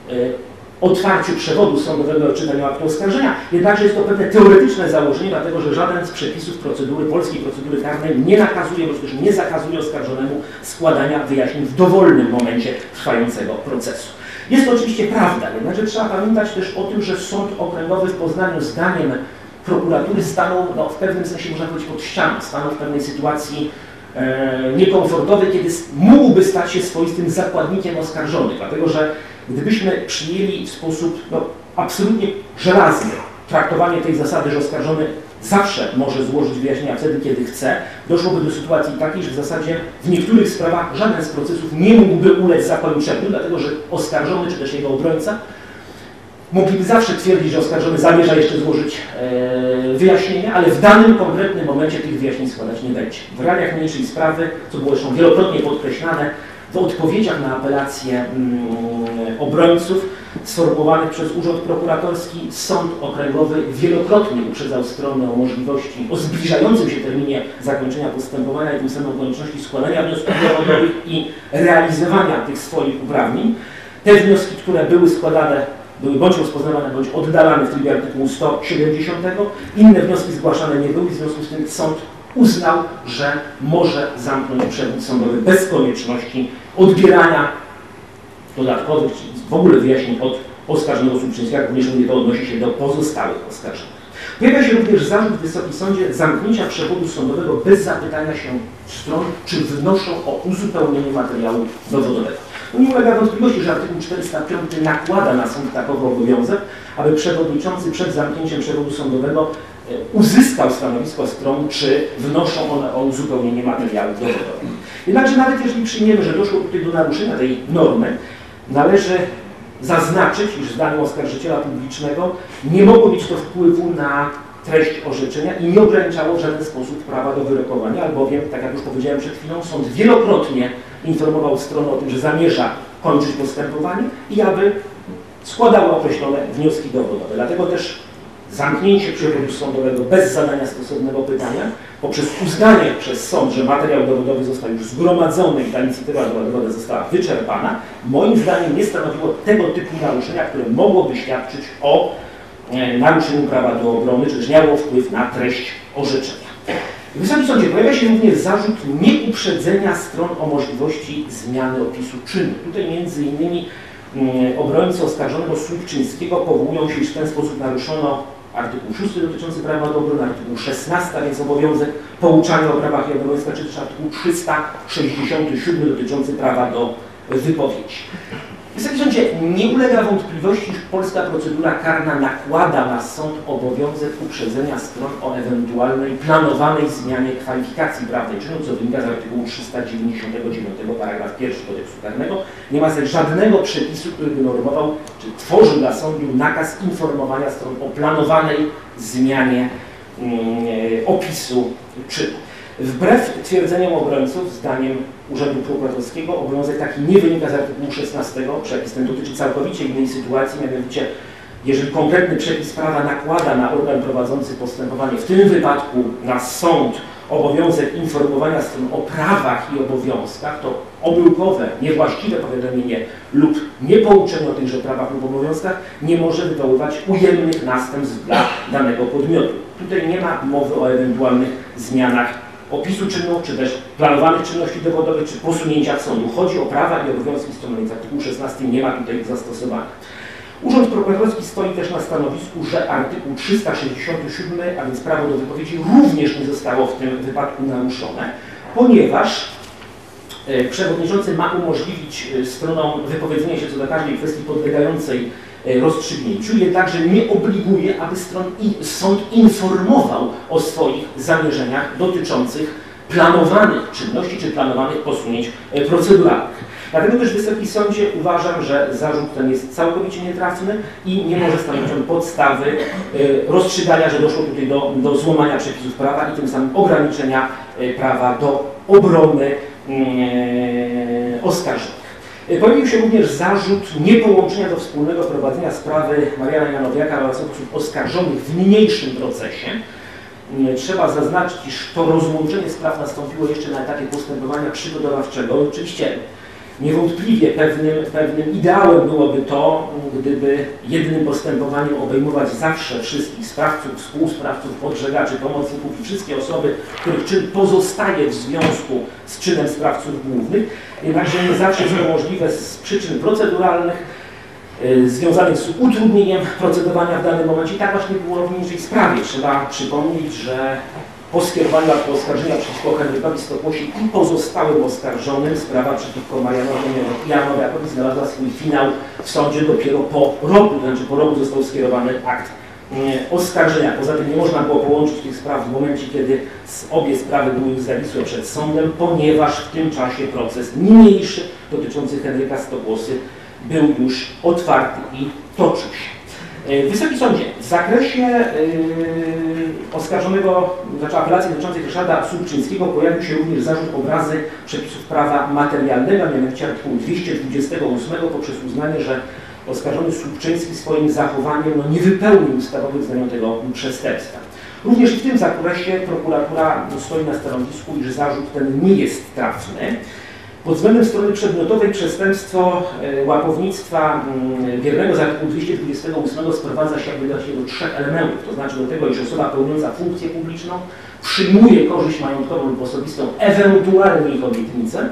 otwarciu przewodu sądowego czytania aktu oskarżenia, jednakże jest to pewne teoretyczne założenie, dlatego że żaden z przepisów polskiej procedury karnej nie nakazuje, bądź też nie zakazuje oskarżonemu składania wyjaśnień w dowolnym momencie trwającego procesu. Jest to oczywiście prawda, jednakże trzeba pamiętać też o tym, że Sąd Okręgowy w Poznaniu zdaniem prokuratury stanął w pewnym sensie, można powiedzieć, pod ścianą, stanął w pewnej sytuacji niekomfortowej, kiedy mógłby stać się swoistym zakładnikiem oskarżonych, dlatego że gdybyśmy przyjęli w sposób absolutnie żelazny traktowanie tej zasady, że oskarżony zawsze może złożyć wyjaśnienia wtedy, kiedy chce, doszłoby do sytuacji takiej, że w zasadzie w niektórych sprawach żaden z procesów nie mógłby ulec zakończeniu, dlatego że oskarżony czy też jego obrońca mogliby zawsze twierdzić, że oskarżony zamierza jeszcze złożyć wyjaśnienia, ale w danym konkretnym momencie tych wyjaśnień składać nie będzie. W realiach niniejszej sprawy, co było zresztą wielokrotnie podkreślane, w odpowiedziach na apelacje obrońców sformułowanych przez Urząd Prokuratorski Sąd Okręgowy wielokrotnie uprzedzał stronę o zbliżającym się terminie zakończenia postępowania i tym samym konieczności składania wniosków dowodowych i realizowania tych swoich uprawnień. Te wnioski, które były składane, były bądź rozpoznawane, bądź oddalane w trybie artykułu 170. Inne wnioski zgłaszane nie były, w związku z tym sąd uznał, że może zamknąć przewód sądowy bez konieczności odbierania dodatkowych, czy w ogóle wyjaśnień od oskarżonego Słupczyńskiego, również to odnosi się do pozostałych oskarżonych. Pojawia się również zarzut w Wysokim Sądzie zamknięcia przewodu sądowego bez zapytania się stron, czy wnoszą o uzupełnienie materiału dowodowego. Nie ulega wątpliwości, że artykuł 405 nakłada na sąd takowy obowiązek, aby przewodniczący przed zamknięciem przewodu sądowego uzyskał stanowisko stron, czy wnoszą one o uzupełnienie materiału dowodowego. Jednakże nawet jeżeli przyjmiemy, że doszło tutaj do naruszenia tej normy, należy zaznaczyć, iż zdaniem oskarżyciela publicznego nie mogło mieć to wpływu na treść orzeczenia i nie ograniczało w żaden sposób prawa do wyrokowania, albowiem, tak jak już powiedziałem przed chwilą, sąd wielokrotnie informował stronę o tym, że zamierza kończyć postępowanie i aby składały określone wnioski dowodowe. Dlatego też zamknięcie przewodu sądowego bez zadania stosownego pytania, poprzez uznanie przez sąd, że materiał dowodowy został już zgromadzony i ta inicjatywa dowodowa została wyczerpana, moim zdaniem nie stanowiło tego typu naruszenia, które mogłoby świadczyć o naruszeniu prawa do obrony, czy też miało wpływ na treść orzeczenia. W Wysokim Sądzie pojawia się również zarzut nieuprzedzenia stron o możliwości zmiany opisu czynu. Tutaj między innymi obrońcy oskarżonego Słupczyńskiego powołują się, iż w ten sposób naruszono artykuł 6 dotyczący prawa do obrony, artykuł 16, więc obowiązek pouczania o prawach i obowiązkach, czy też artykuł 367 dotyczący prawa do wypowiedzi. Wysoki Sądzie, nie ulega wątpliwości, iż polska procedura karna nakłada na sąd obowiązek uprzedzenia stron o ewentualnej planowanej zmianie kwalifikacji prawnej czynu, co wynika z artykułu 399 paragraf 1 kodeksu karnego. Nie ma zaś żadnego przepisu, który by normował, czy tworzył dla sądu nakaz informowania stron o planowanej zmianie opisu czynu. Wbrew twierdzeniom obrońców, zdaniem Urzędu Prokuratorskiego, obowiązek taki nie wynika z artykułu 16. Przepis ten dotyczy całkowicie innej sytuacji, mianowicie jeżeli konkretny przepis prawa nakłada na organ prowadzący postępowanie, w tym wypadku na sąd, obowiązek informowania stron o prawach i obowiązkach, to omyłkowe, niewłaściwe powiadomienie lub niepouczenie o tychże prawach lub obowiązkach nie może wywoływać ujemnych następstw dla danego podmiotu. Tutaj nie ma mowy o ewentualnych zmianach opisu czynu, czy też planowanych czynności dowodowych, czy posunięciach sądu. Chodzi o prawa i obowiązki strony, więc artykuł 16 nie ma tutaj zastosowania. Urząd Prokuratorski stoi też na stanowisku, że artykuł 367, a więc prawo do wypowiedzi, również nie zostało w tym wypadku naruszone, ponieważ przewodniczący ma umożliwić stronom wypowiedzenie się co do każdej kwestii podlegającej rozstrzygnięciu, jednakże nie obliguje, aby sąd informował o swoich zamierzeniach dotyczących planowanych czynności czy planowanych posunięć proceduralnych. Dlatego też, Wysoki Sądzie, uważam, że zarzut ten jest całkowicie nietrafny i nie może stanowić on podstawy rozstrzygania, że doszło tutaj do złamania przepisów prawa i tym samym ograniczenia prawa do obrony oskarżonych. Pojawił się również zarzut niepołączenia do wspólnego prowadzenia sprawy Mariana Janowiaka oraz osób oskarżonych w niniejszym procesie. Trzeba zaznaczyć, iż to rozłączenie spraw nastąpiło jeszcze na etapie postępowania przygotowawczego. Oczywiście niewątpliwie pewnym ideałem byłoby to, gdyby jednym postępowaniem obejmować zawsze wszystkich sprawców, współsprawców, podżegaczy, pomocników i wszystkie osoby, których czyn pozostaje w związku z czynem sprawców głównych. Jednakże nie zawsze jest to możliwe z przyczyn proceduralnych, związanych z utrudnieniem procedowania w danym momencie. I tak właśnie było w niniejszej sprawie. Trzeba przypomnieć, że po skierowaniu aktu oskarżenia przeciwko Henrykowi Stokłosie i pozostałym oskarżonym sprawa przeciwko Marianowi Janowiakowi znalazła swój finał w sądzie dopiero po roku, to znaczy po roku został skierowany akt oskarżenia. Poza tym nie można było połączyć tych spraw w momencie, kiedy obie sprawy były już zawisłe przed sądem, ponieważ w tym czasie proces niniejszy dotyczący Henryka Stokłosy był już otwarty i toczył się. Wysoki Sądzie, w zakresie oskarżonego, znaczy apelacji dotyczącej Ryszarda Słupczyńskiego pojawił się również zarzut obrazy przepisów prawa materialnego, mianowicie artykułu 228 poprzez uznanie, że oskarżony Słupczyński swoim zachowaniem nie wypełnił ustawowych znamion tego przestępstwa. Również i w tym zakresie prokuratura stoi na stanowisku, iż zarzut ten nie jest trafny. Pod względem strony przedmiotowej przestępstwo łapownictwa biernego z artykułu 228 sprowadza się do trzech elementów, to znaczy do tego, iż osoba pełniąca funkcję publiczną przyjmuje korzyść majątkową lub osobistą, ewentualnie ich obietnicę.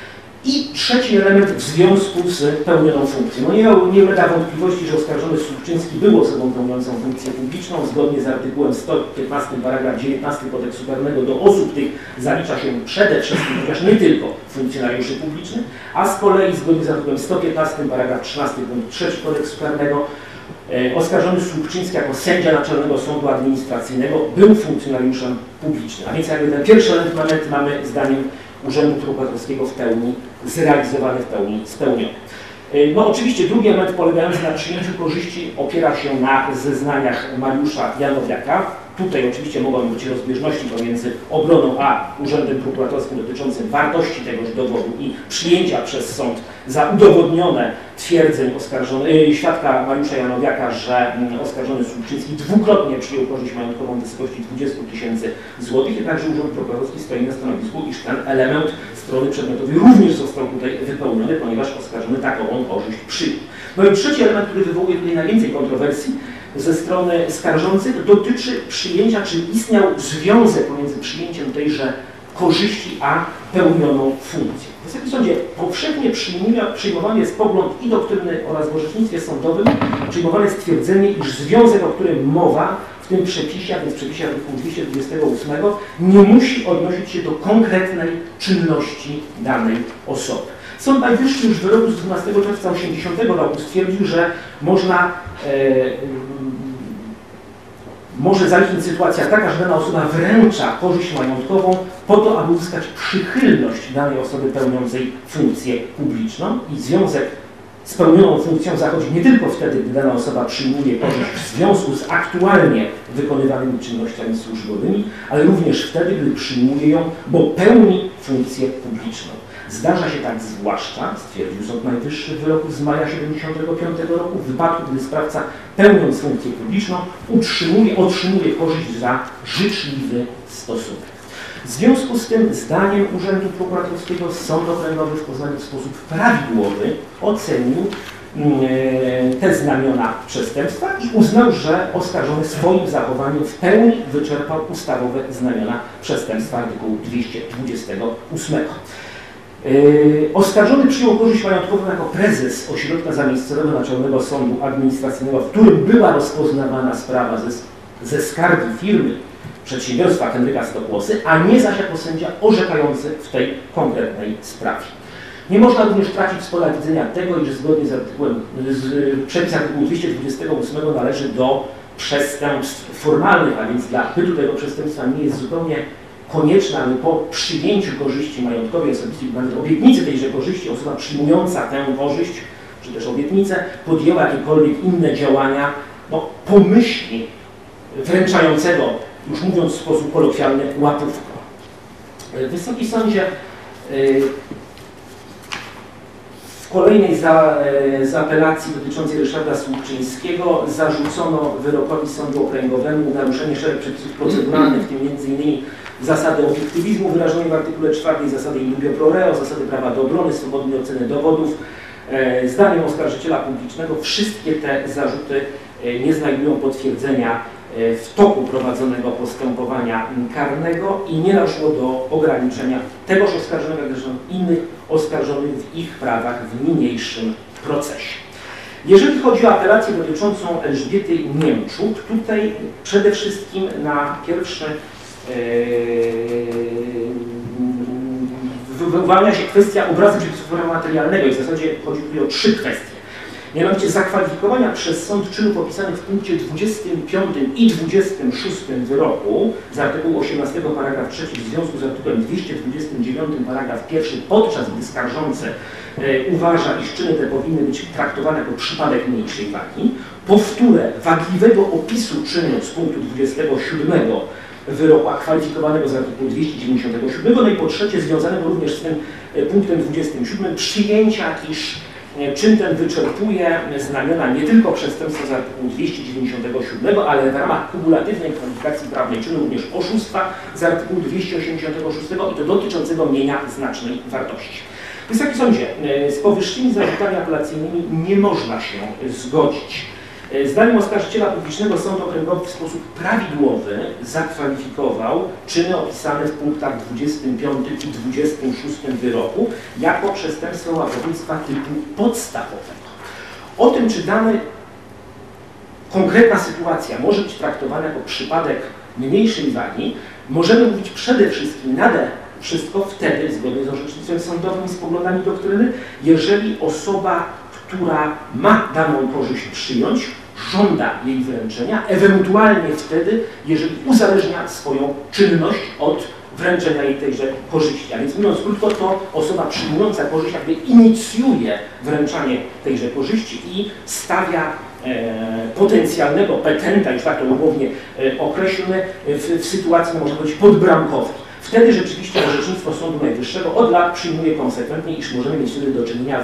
I trzeci element w związku z pełnioną funkcją. Nie ulega wątpliwości, że oskarżony Słupczyński był osobą pełniącą funkcję publiczną. Zgodnie z artykułem 115 paragraf 19 kodeksu karnego do osób tych zalicza się przede wszystkim, chociaż nie tylko funkcjonariuszy publicznych, a z kolei zgodnie z artykułem 115 paragraf 13 punkt 3 kodeksu karnego oskarżony Słupczyński jako sędzia Naczelnego Sądu Administracyjnego był funkcjonariuszem publicznym. A więc jakby ten pierwszy element mamy zdaniem Urzędu Prokuratorskiego w pełni zrealizowany, w pełni spełniony. No oczywiście drugi element polegający na przyjęciu korzyści opiera się na zeznaniach Mariusza Janowiaka. tutaj oczywiście mogą być rozbieżności pomiędzy obroną a urzędem prokuratorskim dotyczącym wartości tegoż dowodu i przyjęcia przez sąd za udowodnione twierdzeń świadka Mariusza Janowiaka, że oskarżony Słupczyński dwukrotnie przyjął korzyść majątkową w wysokości 20 000 złotych, jednakże urząd prokuratorski stoi na stanowisku, iż ten element strony przedmiotowej również został tutaj wypełniony, ponieważ oskarżony taką korzyść przyjął. No i trzeci element, który wywołuje tutaj najwięcej kontrowersji ze strony skarżących, dotyczy przyjęcia, czy istniał związek pomiędzy przyjęciem tejże korzyści a pełnioną funkcją. W Wysokim Sądzie powszechnie przyjmowany jest pogląd i doktryny oraz w orzecznictwie sądowym przyjmowane jest stwierdzenie, iż związek, o którym mowa w tym przepisie, a więc przepisie artykułu 228, nie musi odnosić się do konkretnej czynności danej osoby. Sąd Najwyższy już w wyroku z 12 czerwca 1980 roku stwierdził, że może zaistnieć sytuacja taka, że dana osoba wręcza korzyść majątkową po to, aby uzyskać przychylność danej osoby pełniącej funkcję publiczną i związek z pełnioną funkcją zachodzi nie tylko wtedy, gdy dana osoba przyjmuje korzyść w związku z aktualnie wykonywanymi czynnościami służbowymi, ale również wtedy, gdy przyjmuje ją, bo pełni funkcję publiczną. Zdarza się tak zwłaszcza, stwierdził Sąd Najwyższy w wyroku z maja 1975 roku, w wypadku, gdy sprawca pełniąc funkcję publiczną otrzymuje korzyść za życzliwy stosunek. W związku z tym zdaniem Urzędu Prokuratorskiego Sąd Okręgowy w Poznaniu w sposób prawidłowy ocenił te znamiona przestępstwa i uznał, że oskarżony swoim zachowaniem w pełni wyczerpał ustawowe znamiona przestępstwa artykułu 228. Oskarżony przyjął korzyść majątkową jako prezes Ośrodka Zamiejscowego Naczelnego Sądu Administracyjnego, w którym była rozpoznawana sprawa ze skargi firmy przedsiębiorstwa Henryka Stokłosy, a nie zaś jako sędzia orzekający w tej konkretnej sprawie. Nie można również tracić z pola widzenia tego, iż zgodnie z przepisem artykułu 228 należy do przestępstw formalnych, a więc dla bytu tego przestępstwa nie jest zupełnie konieczne, aby po przyjęciu korzyści majątkowej osobistej, nawet obietnicy tejże korzyści, osoba przyjmująca tę korzyść, czy też obietnicę, podjęła jakiekolwiek inne działania, pomyślnie wręczającego, już mówiąc w sposób kolokwialny, łapówką. Wysoki Sądzie, w kolejnej z apelacji dotyczącej Ryszarda Słupczyńskiego zarzucono wyrokowi Sądu Okręgowemu naruszenie szeregu przepisów proceduralnych, w tym m.in. zasady obiektywizmu wyrażonej w artykule 4, zasady in dubio pro reo, zasady prawa do obrony, swobodnej oceny dowodów. Zdaniem oskarżyciela publicznego wszystkie te zarzuty nie znajdują potwierdzenia w toku prowadzonego postępowania karnego i nie doszło do ograniczenia tegoż oskarżonego, jak zresztą innych oskarżonych w ich prawach w niniejszym procesie. Jeżeli chodzi o apelację dotyczącą Elżbiety Niemczuk, tutaj przede wszystkim na pierwszy wyłania się kwestia obrazu przepisów prawa materialnego i w zasadzie chodzi tutaj o 3 kwestie. Mianowicie zakwalifikowania przez sąd czynów opisanych w punkcie 25 i 26 wyroku z artykułu 18 paragraf 3 w związku z artykułem 229 paragraf 1, podczas gdy skarżący uważa, iż czyny te powinny być traktowane jako przypadek mniejszej wagi. Powtórę wadliwego opisu czynu z punktu 27 wyroku, a kwalifikowanego z artykułu 297, no i po trzecie związanego również z tym punktem 27 przyjęcia, iż czyn ten wyczerpuje znamiona nie tylko przestępstwa z artykułu 297, ale w ramach kumulatywnej kwalifikacji prawnej czynu również oszustwa z artykułu 286 i to dotyczącego mienia znacznej wartości. Wysoki Sądzie, z powyższymi zarzutami apelacyjnymi nie można się zgodzić. Zdaniem oskarżyciela publicznego Sąd Okręgowy w sposób prawidłowy zakwalifikował czyny opisane w punktach 25 i 26 wyroku jako przestępstwo łapownictwa typu podstawowego. O tym, czy dana konkretna sytuacja może być traktowana jako przypadek mniejszej wagi, możemy mówić przede wszystkim nade wszystko wtedy, zgodnie z orzecznictwem sądowym i z poglądami doktryny, jeżeli osoba, która ma daną korzyść przyjąć, żąda jej wręczenia, ewentualnie wtedy, jeżeli uzależnia swoją czynność od wręczenia jej tejże korzyści. A więc mówiąc krótko, to osoba przyjmująca korzyść jakby inicjuje wręczanie tejże korzyści i stawia potencjalnego petenta, już tak to umownie określmy, w sytuacji, no, można powiedzieć, podbramkowej. Wtedy rzeczywiście orzecznictwo Sądu Najwyższego od lat przyjmuje konsekwentnie, iż możemy mieć wtedy do czynienia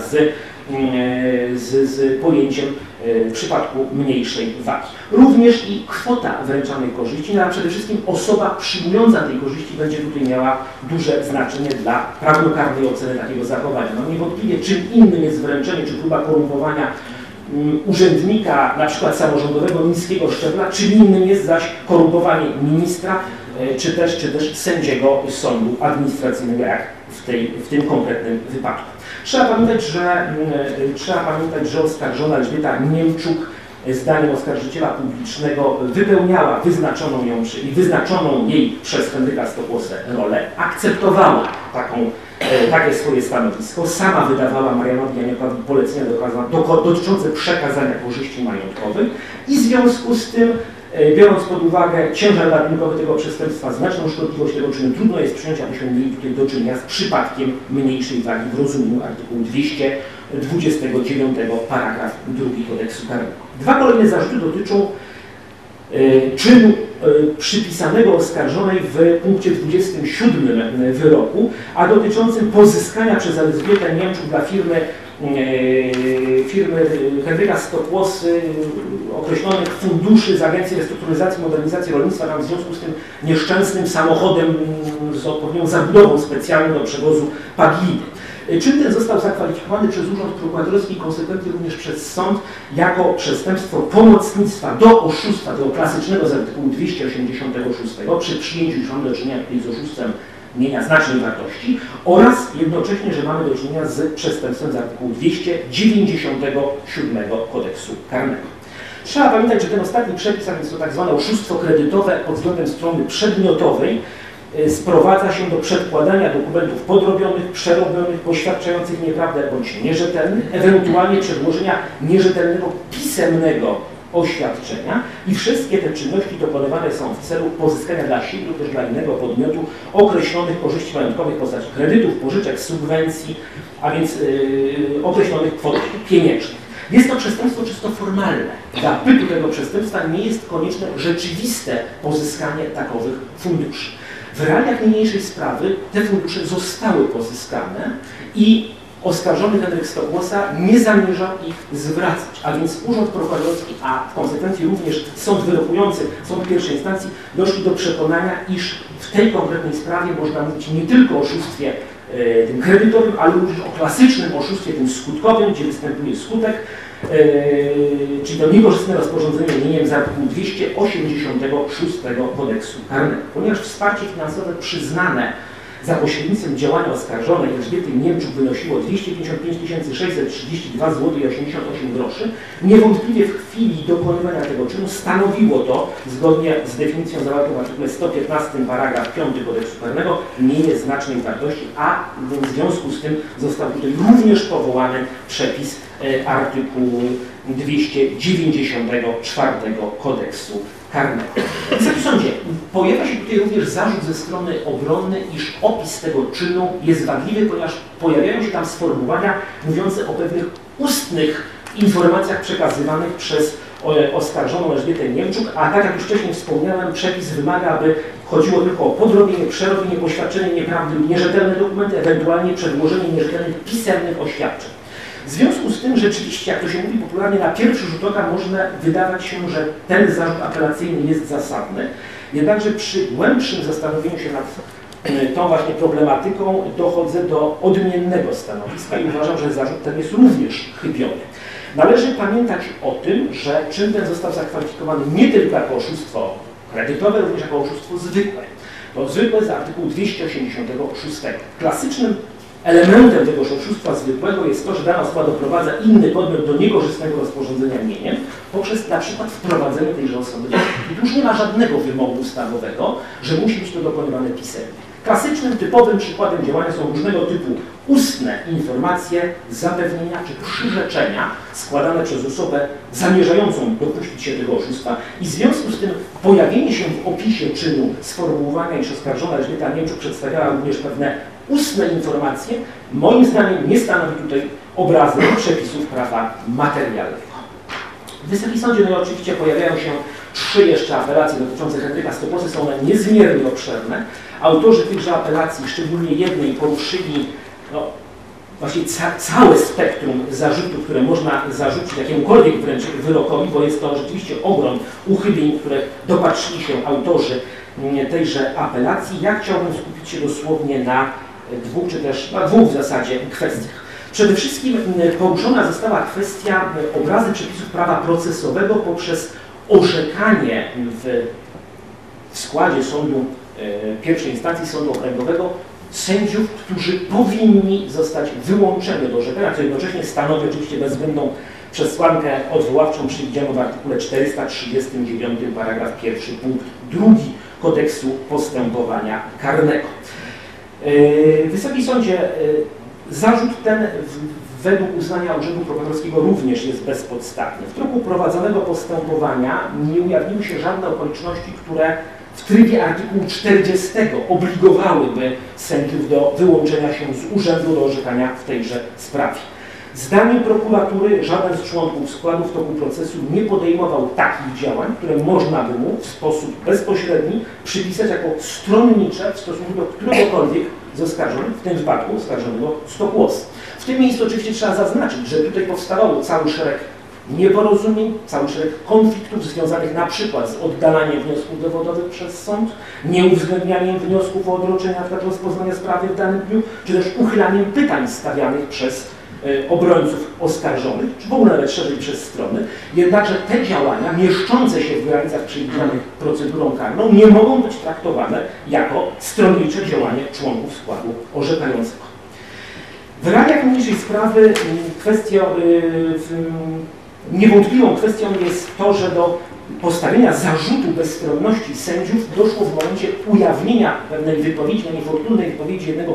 z pojęciem w przypadku mniejszej wagi. Również i kwota wręczanej korzyści, no a przede wszystkim osoba przyjmująca tej korzyści będzie tutaj miała duże znaczenie dla prawnokarnej oceny takiego zachowania. No niewątpliwie czym innym jest wręczenie czy próba korumpowania urzędnika, na przykład samorządowego niskiego szczebla, czym innym jest zaś korumpowanie ministra, czy też sędziego sądu administracyjnego, jak w tym konkretnym wypadku. Trzeba pamiętać, że oskarżona Elżbieta Niemczuk zdaniem oskarżyciela publicznego wypełniała wyznaczoną jej przez Henryka Stokłosę rolę, akceptowała takie swoje stanowisko, sama wydawała Marianowi Janiokowi polecenia dotyczące przekazania korzyści majątkowych i w związku z tym, biorąc pod uwagę ciężar gatunkowy tego przestępstwa, znaczną szkodliwość tego czynu, trudno jest przyjąć, abyśmy mieli tutaj do czynienia z przypadkiem mniejszej wagi w rozumieniu artykułu 229 paragraf 2 kodeksu karnego. Dwa kolejne zarzuty dotyczą czynu przypisanego oskarżonej w punkcie 27 wyroku, a dotyczącym pozyskania przez Elżbietę Niemczuk dla firmy Henryka Stokłosy określonych funduszy z Agencji Restrukturyzacji i Modernizacji Rolnictwa, tam w związku z tym nieszczęsnym samochodem z odpowiednią zabudową specjalną do przewozu pagliny. Czyn ten został zakwalifikowany przez Urząd Prokuratorski i konsekwentnie również przez sąd jako przestępstwo pomocnictwa do oszustwa, tego klasycznego z artykułu 286, przy przyjęciu, iż mamy do czynienia tutaj z oszustwem mienia znacznej wartości, oraz jednocześnie, że mamy do czynienia z przestępstwem z artykułu 297 kodeksu karnego. Trzeba pamiętać, że ten ostatni przepis, a więc to tak zwane oszustwo kredytowe pod względem strony przedmiotowej, sprowadza się do przedkładania dokumentów podrobionych, przerobionych, poświadczających nieprawdę bądź nierzetelnych, ewentualnie przedłożenia nierzetelnego pisemnego oświadczenia i wszystkie te czynności dokonywane są w celu pozyskania dla siebie lub też dla innego podmiotu określonych korzyści majątkowych w postaci kredytów, pożyczek, subwencji, a więc określonych kwot pieniężnych. Jest to przestępstwo czysto formalne. Dla bytu tego przestępstwa nie jest konieczne rzeczywiste pozyskanie takowych funduszy. W realiach niniejszej sprawy te fundusze zostały pozyskane i oskarżony Henryk Stokłosa nie zamierzał ich zwracać, a więc Urząd Prokuratorski, a w konsekwencji również sąd wyrokujący, sąd pierwszej instancji, doszli do przekonania, iż w tej konkretnej sprawie można mówić nie tylko o oszustwie tym kredytowym, ale również o klasycznym oszustwie tym skutkowym, gdzie występuje skutek, czyli to niekorzystne rozporządzenie mieniem z artykułu 286 kodeksu karnego. Ponieważ wsparcie finansowe przyznane za pośrednictwem działania oskarżonej Elżbiety Niemczuk wynosiło 255 632 zł i 88 groszy, niewątpliwie w chwili dokonywania tego czynu stanowiło to, zgodnie z definicją zawartą w artykule 115 paragraf 5 kodeksu karnego, mienie znacznej wartości, a w związku z tym został tutaj również powołany przepis artykułu 294 kodeksu karnego. Wysoki Sądzie, pojawia się tutaj również zarzut ze strony obrony, iż opis tego czynu jest wadliwy, ponieważ pojawiają się tam sformułowania mówiące o pewnych ustnych informacjach przekazywanych przez oskarżoną Elżbietę Niemczuk, a tak jak już wcześniej wspomniałem, przepis wymaga, aby chodziło tylko o podrobienie, przerobienie, poświadczenie nieprawdy lub nierzetelne dokumenty, ewentualnie przedłożenie nierzetelnych pisemnych oświadczeń. W związku z tym rzeczywiście, jak to się mówi popularnie, na pierwszy rzut oka można wydawać się, że ten zarzut apelacyjny jest zasadny, jednakże przy głębszym zastanowieniu się nad tą właśnie problematyką dochodzę do odmiennego stanowiska i uważam, że zarzut ten jest również chybiony. Należy pamiętać o tym, że czyn ten został zakwalifikowany nie tylko jako oszustwo kredytowe, również jako oszustwo zwykłe. To zwykłe z artykułu 286. Klasycznym elementem tego oszustwa zwykłego jest to, że dana osoba doprowadza inny podmiot do niekorzystnego rozporządzenia mieniem poprzez na przykład wprowadzenie tejże osoby do I tu już nie ma żadnego wymogu ustawowego, że musi być to dokonywane pisemnie. Klasycznym, typowym przykładem działania są różnego typu ustne informacje, zapewnienia czy przyrzeczenia składane przez osobę zamierzającą dopuścić się tego oszustwa i w związku z tym pojawienie się w opisie czynu sformułowania, iż oskarżona Elżbieta Niemczuk przedstawiała również pewne ustne informacje, moim zdaniem nie stanowi tutaj obrazu przepisów prawa materialnego. W Wysokim Sądzie no, oczywiście pojawiają się 3 jeszcze apelacje dotyczące Henryka Stokłosy, są one niezmiernie obszerne. Autorzy tychże apelacji, szczególnie jednej, poruszyli no, właśnie całe spektrum zarzutów, które można zarzucić jakiemukolwiek wręcz wyrokowi, bo jest to rzeczywiście ogrom uchybień, które dopatrzyli się autorzy tejże apelacji. Ja chciałbym skupić się dosłownie na 2 czy też na 2 w zasadzie kwestiach. Przede wszystkim poruszona została kwestia obrazy przepisów prawa procesowego poprzez orzekanie w składzie sądu pierwszej instancji, sądu okręgowego, sędziów, którzy powinni zostać wyłączeni do orzekania, co jednocześnie stanowi oczywiście bezwzględną przesłankę odwoławczą przewidzianą w artykule 439 paragraf 1 punkt 2 Kodeksu Postępowania Karnego. Wysoki Sądzie, zarzut ten według uznania Urzędu Prokuratorskiego również jest bezpodstawny. W toku prowadzonego postępowania nie ujawniły się żadne okoliczności, które w trybie artykułu 40 obligowałyby sędziów do wyłączenia się z urzędu do orzekania w tejże sprawie. Zdaniem prokuratury żaden z członków składu w toku procesu nie podejmował takich działań, które można by mu w sposób bezpośredni przypisać jako stronnicze w stosunku do któregokolwiek z oskarżonych, w tym wypadku oskarżonego Stokłosy. W tym miejscu oczywiście trzeba zaznaczyć, że tutaj powstawało cały szereg nieporozumień, cały szereg konfliktów związanych na przykład z oddalaniem wniosków dowodowych przez sąd, nieuwzględnianiem wniosków o odroczenie np. rozpoznania sprawy w danym dniu, czy też uchylaniem pytań stawianych przez obrońców oskarżonych, czy w ogóle nawet szerzej przez strony. Jednakże te działania mieszczące się w granicach przewidzianych procedurą karną nie mogą być traktowane jako stronnicze działanie członków składu orzekającego. W realiach niniejszej sprawy niewątpliwą kwestią jest to, że do postawienia zarzutu bezstronności sędziów doszło w momencie ujawnienia pewnej wypowiedzi, niefortunnej wypowiedzi jednego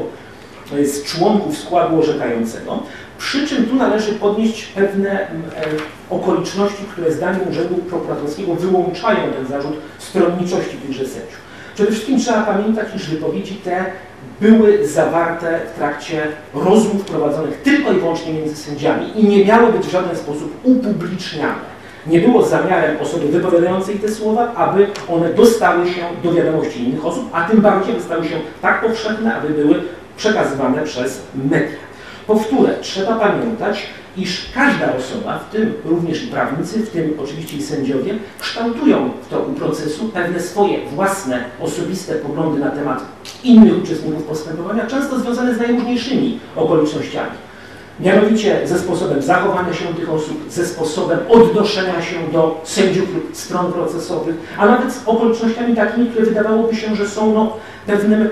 z członków składu orzekającego. Przy czym tu należy podnieść pewne okoliczności, które zdaniem Urzędu Prokuratorskiego wyłączają ten zarzut stronniczości tychże sędziów. Przede wszystkim trzeba pamiętać, iż wypowiedzi te były zawarte w trakcie rozmów prowadzonych tylko i wyłącznie między sędziami i nie miały być w żaden sposób upubliczniane. Nie było zamiarem osoby wypowiadającej te słowa, aby one dostały się do wiadomości innych osób, a tym bardziej stały się tak powszechne, aby były przekazywane przez media. Powtórę, trzeba pamiętać, iż każda osoba, w tym również i prawnicy, w tym oczywiście i sędziowie, kształtują w toku procesu pewne swoje własne, osobiste poglądy na temat innych uczestników postępowania, często związane z najróżniejszymi okolicznościami. Mianowicie ze sposobem zachowania się tych osób, ze sposobem odnoszenia się do sędziów lub stron procesowych, a nawet z okolicznościami takimi, które wydawałoby się, że są pewnym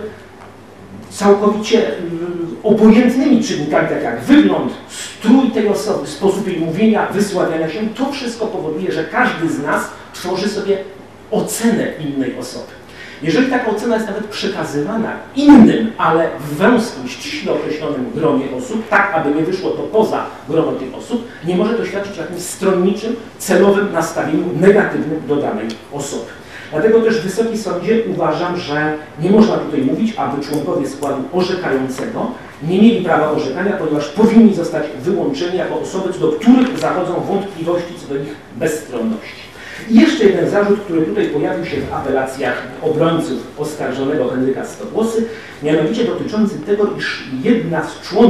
całkowicie obojętnymi czynnikami, tak jak wygląd, strój tej osoby, sposób jej mówienia, wysławiania się, to wszystko powoduje, że każdy z nas tworzy sobie ocenę innej osoby. Jeżeli taka ocena jest nawet przekazywana innym, ale w wąskim, ściśle określonym gronie osób, tak aby nie wyszło to poza grono tych osób, nie może to świadczyć o jakimś stronniczym, celowym nastawieniu negatywnym do danej osoby. Dlatego też w Wysokim Sądzie uważam, że nie można tutaj mówić, aby członkowie składu orzekającego nie mieli prawa orzekania, ponieważ powinni zostać wyłączeni jako osoby, co do których zachodzą wątpliwości co do ich bezstronności. I jeszcze jeden zarzut, który tutaj pojawił się w apelacjach obrońców oskarżonego Henryka Stokłosy, mianowicie dotyczący tego, iż jeden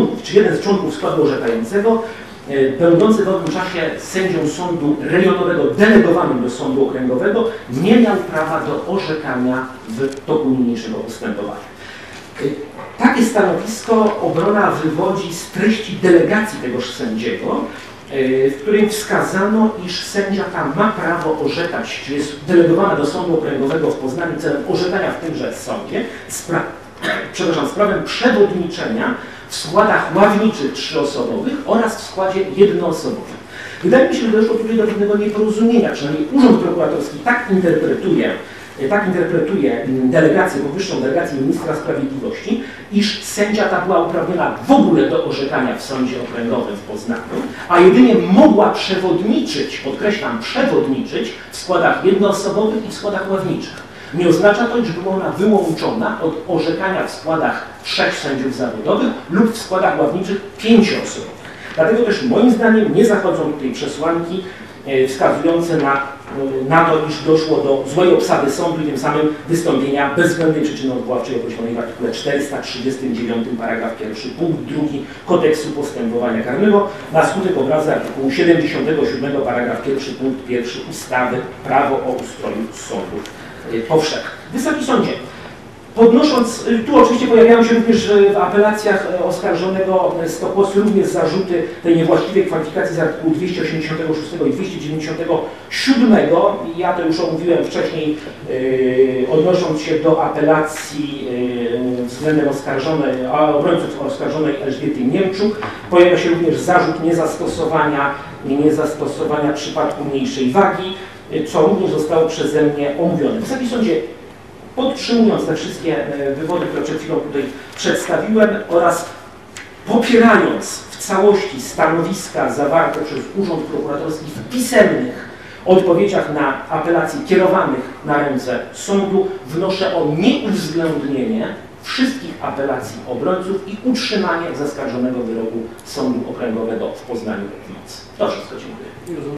z członków składu orzekającego, będący w owym czasie sędzią sądu rejonowego delegowanym do sądu okręgowego, nie miał prawa do orzekania w toku niniejszego postępowania. Takie stanowisko obrona wywodzi z treści delegacji tegoż sędziego, w którym wskazano, iż sędzia ta ma prawo orzekać, czy jest delegowana do sądu okręgowego w Poznaniu celem orzekania w tymże sądzie, sprawę przewodniczenia w składach ławniczych 3-osobowych oraz w składzie 1-osobowym. Wydaje mi się, że doszło tutaj do pewnego nieporozumienia, przynajmniej Urząd Prokuratorski tak interpretuje delegację, powyższą delegację ministra sprawiedliwości, iż sędzia ta była uprawniona w ogóle do orzekania w sądzie okręgowym w Poznaniu, a jedynie mogła przewodniczyć, podkreślam, przewodniczyć w składach 1-osobowych i w składach ławniczych. Nie oznacza to, że była ona wyłączona od orzekania w składach 3 sędziów zawodowych lub w składach ławniczych 5-osobowych. Dlatego też moim zdaniem nie zachodzą tutaj przesłanki wskazujące na to, iż doszło do złej obsady sądu i tym samym wystąpienia bezwzględnej przyczyny odwoławczej określonej w artykule 439 paragraf 1 punkt 2 Kodeksu postępowania karnego na skutek obrazu artykułu 77 paragraf 1 punkt 1 ustawy Prawo o ustroju sądów powszechnych. Wysoki Sądzie, podnosząc, tu oczywiście pojawiają się również w apelacjach oskarżonego Stokłosy również zarzuty tej niewłaściwej kwalifikacji z artykułu 286 i 297. Ja to już omówiłem wcześniej, odnosząc się do apelacji względem obrońców oskarżonej Elżbiety Niemczuk. Pojawia się również zarzut niezastosowania przypadku mniejszej wagi, co również zostało przeze mnie omówione. Wysoki Sądzie, podtrzymując te wszystkie wywody, które przed chwilą tutaj przedstawiłem oraz popierając w całości stanowiska zawarte przez Urząd Prokuratorski w pisemnych odpowiedziach na apelacje kierowanych na ręce sądu, wnoszę o nieuwzględnienie wszystkich apelacji obrońców i utrzymanie zaskarżonego wyroku Sądu Okręgowego w Poznaniu w mocy. To wszystko, dziękuję.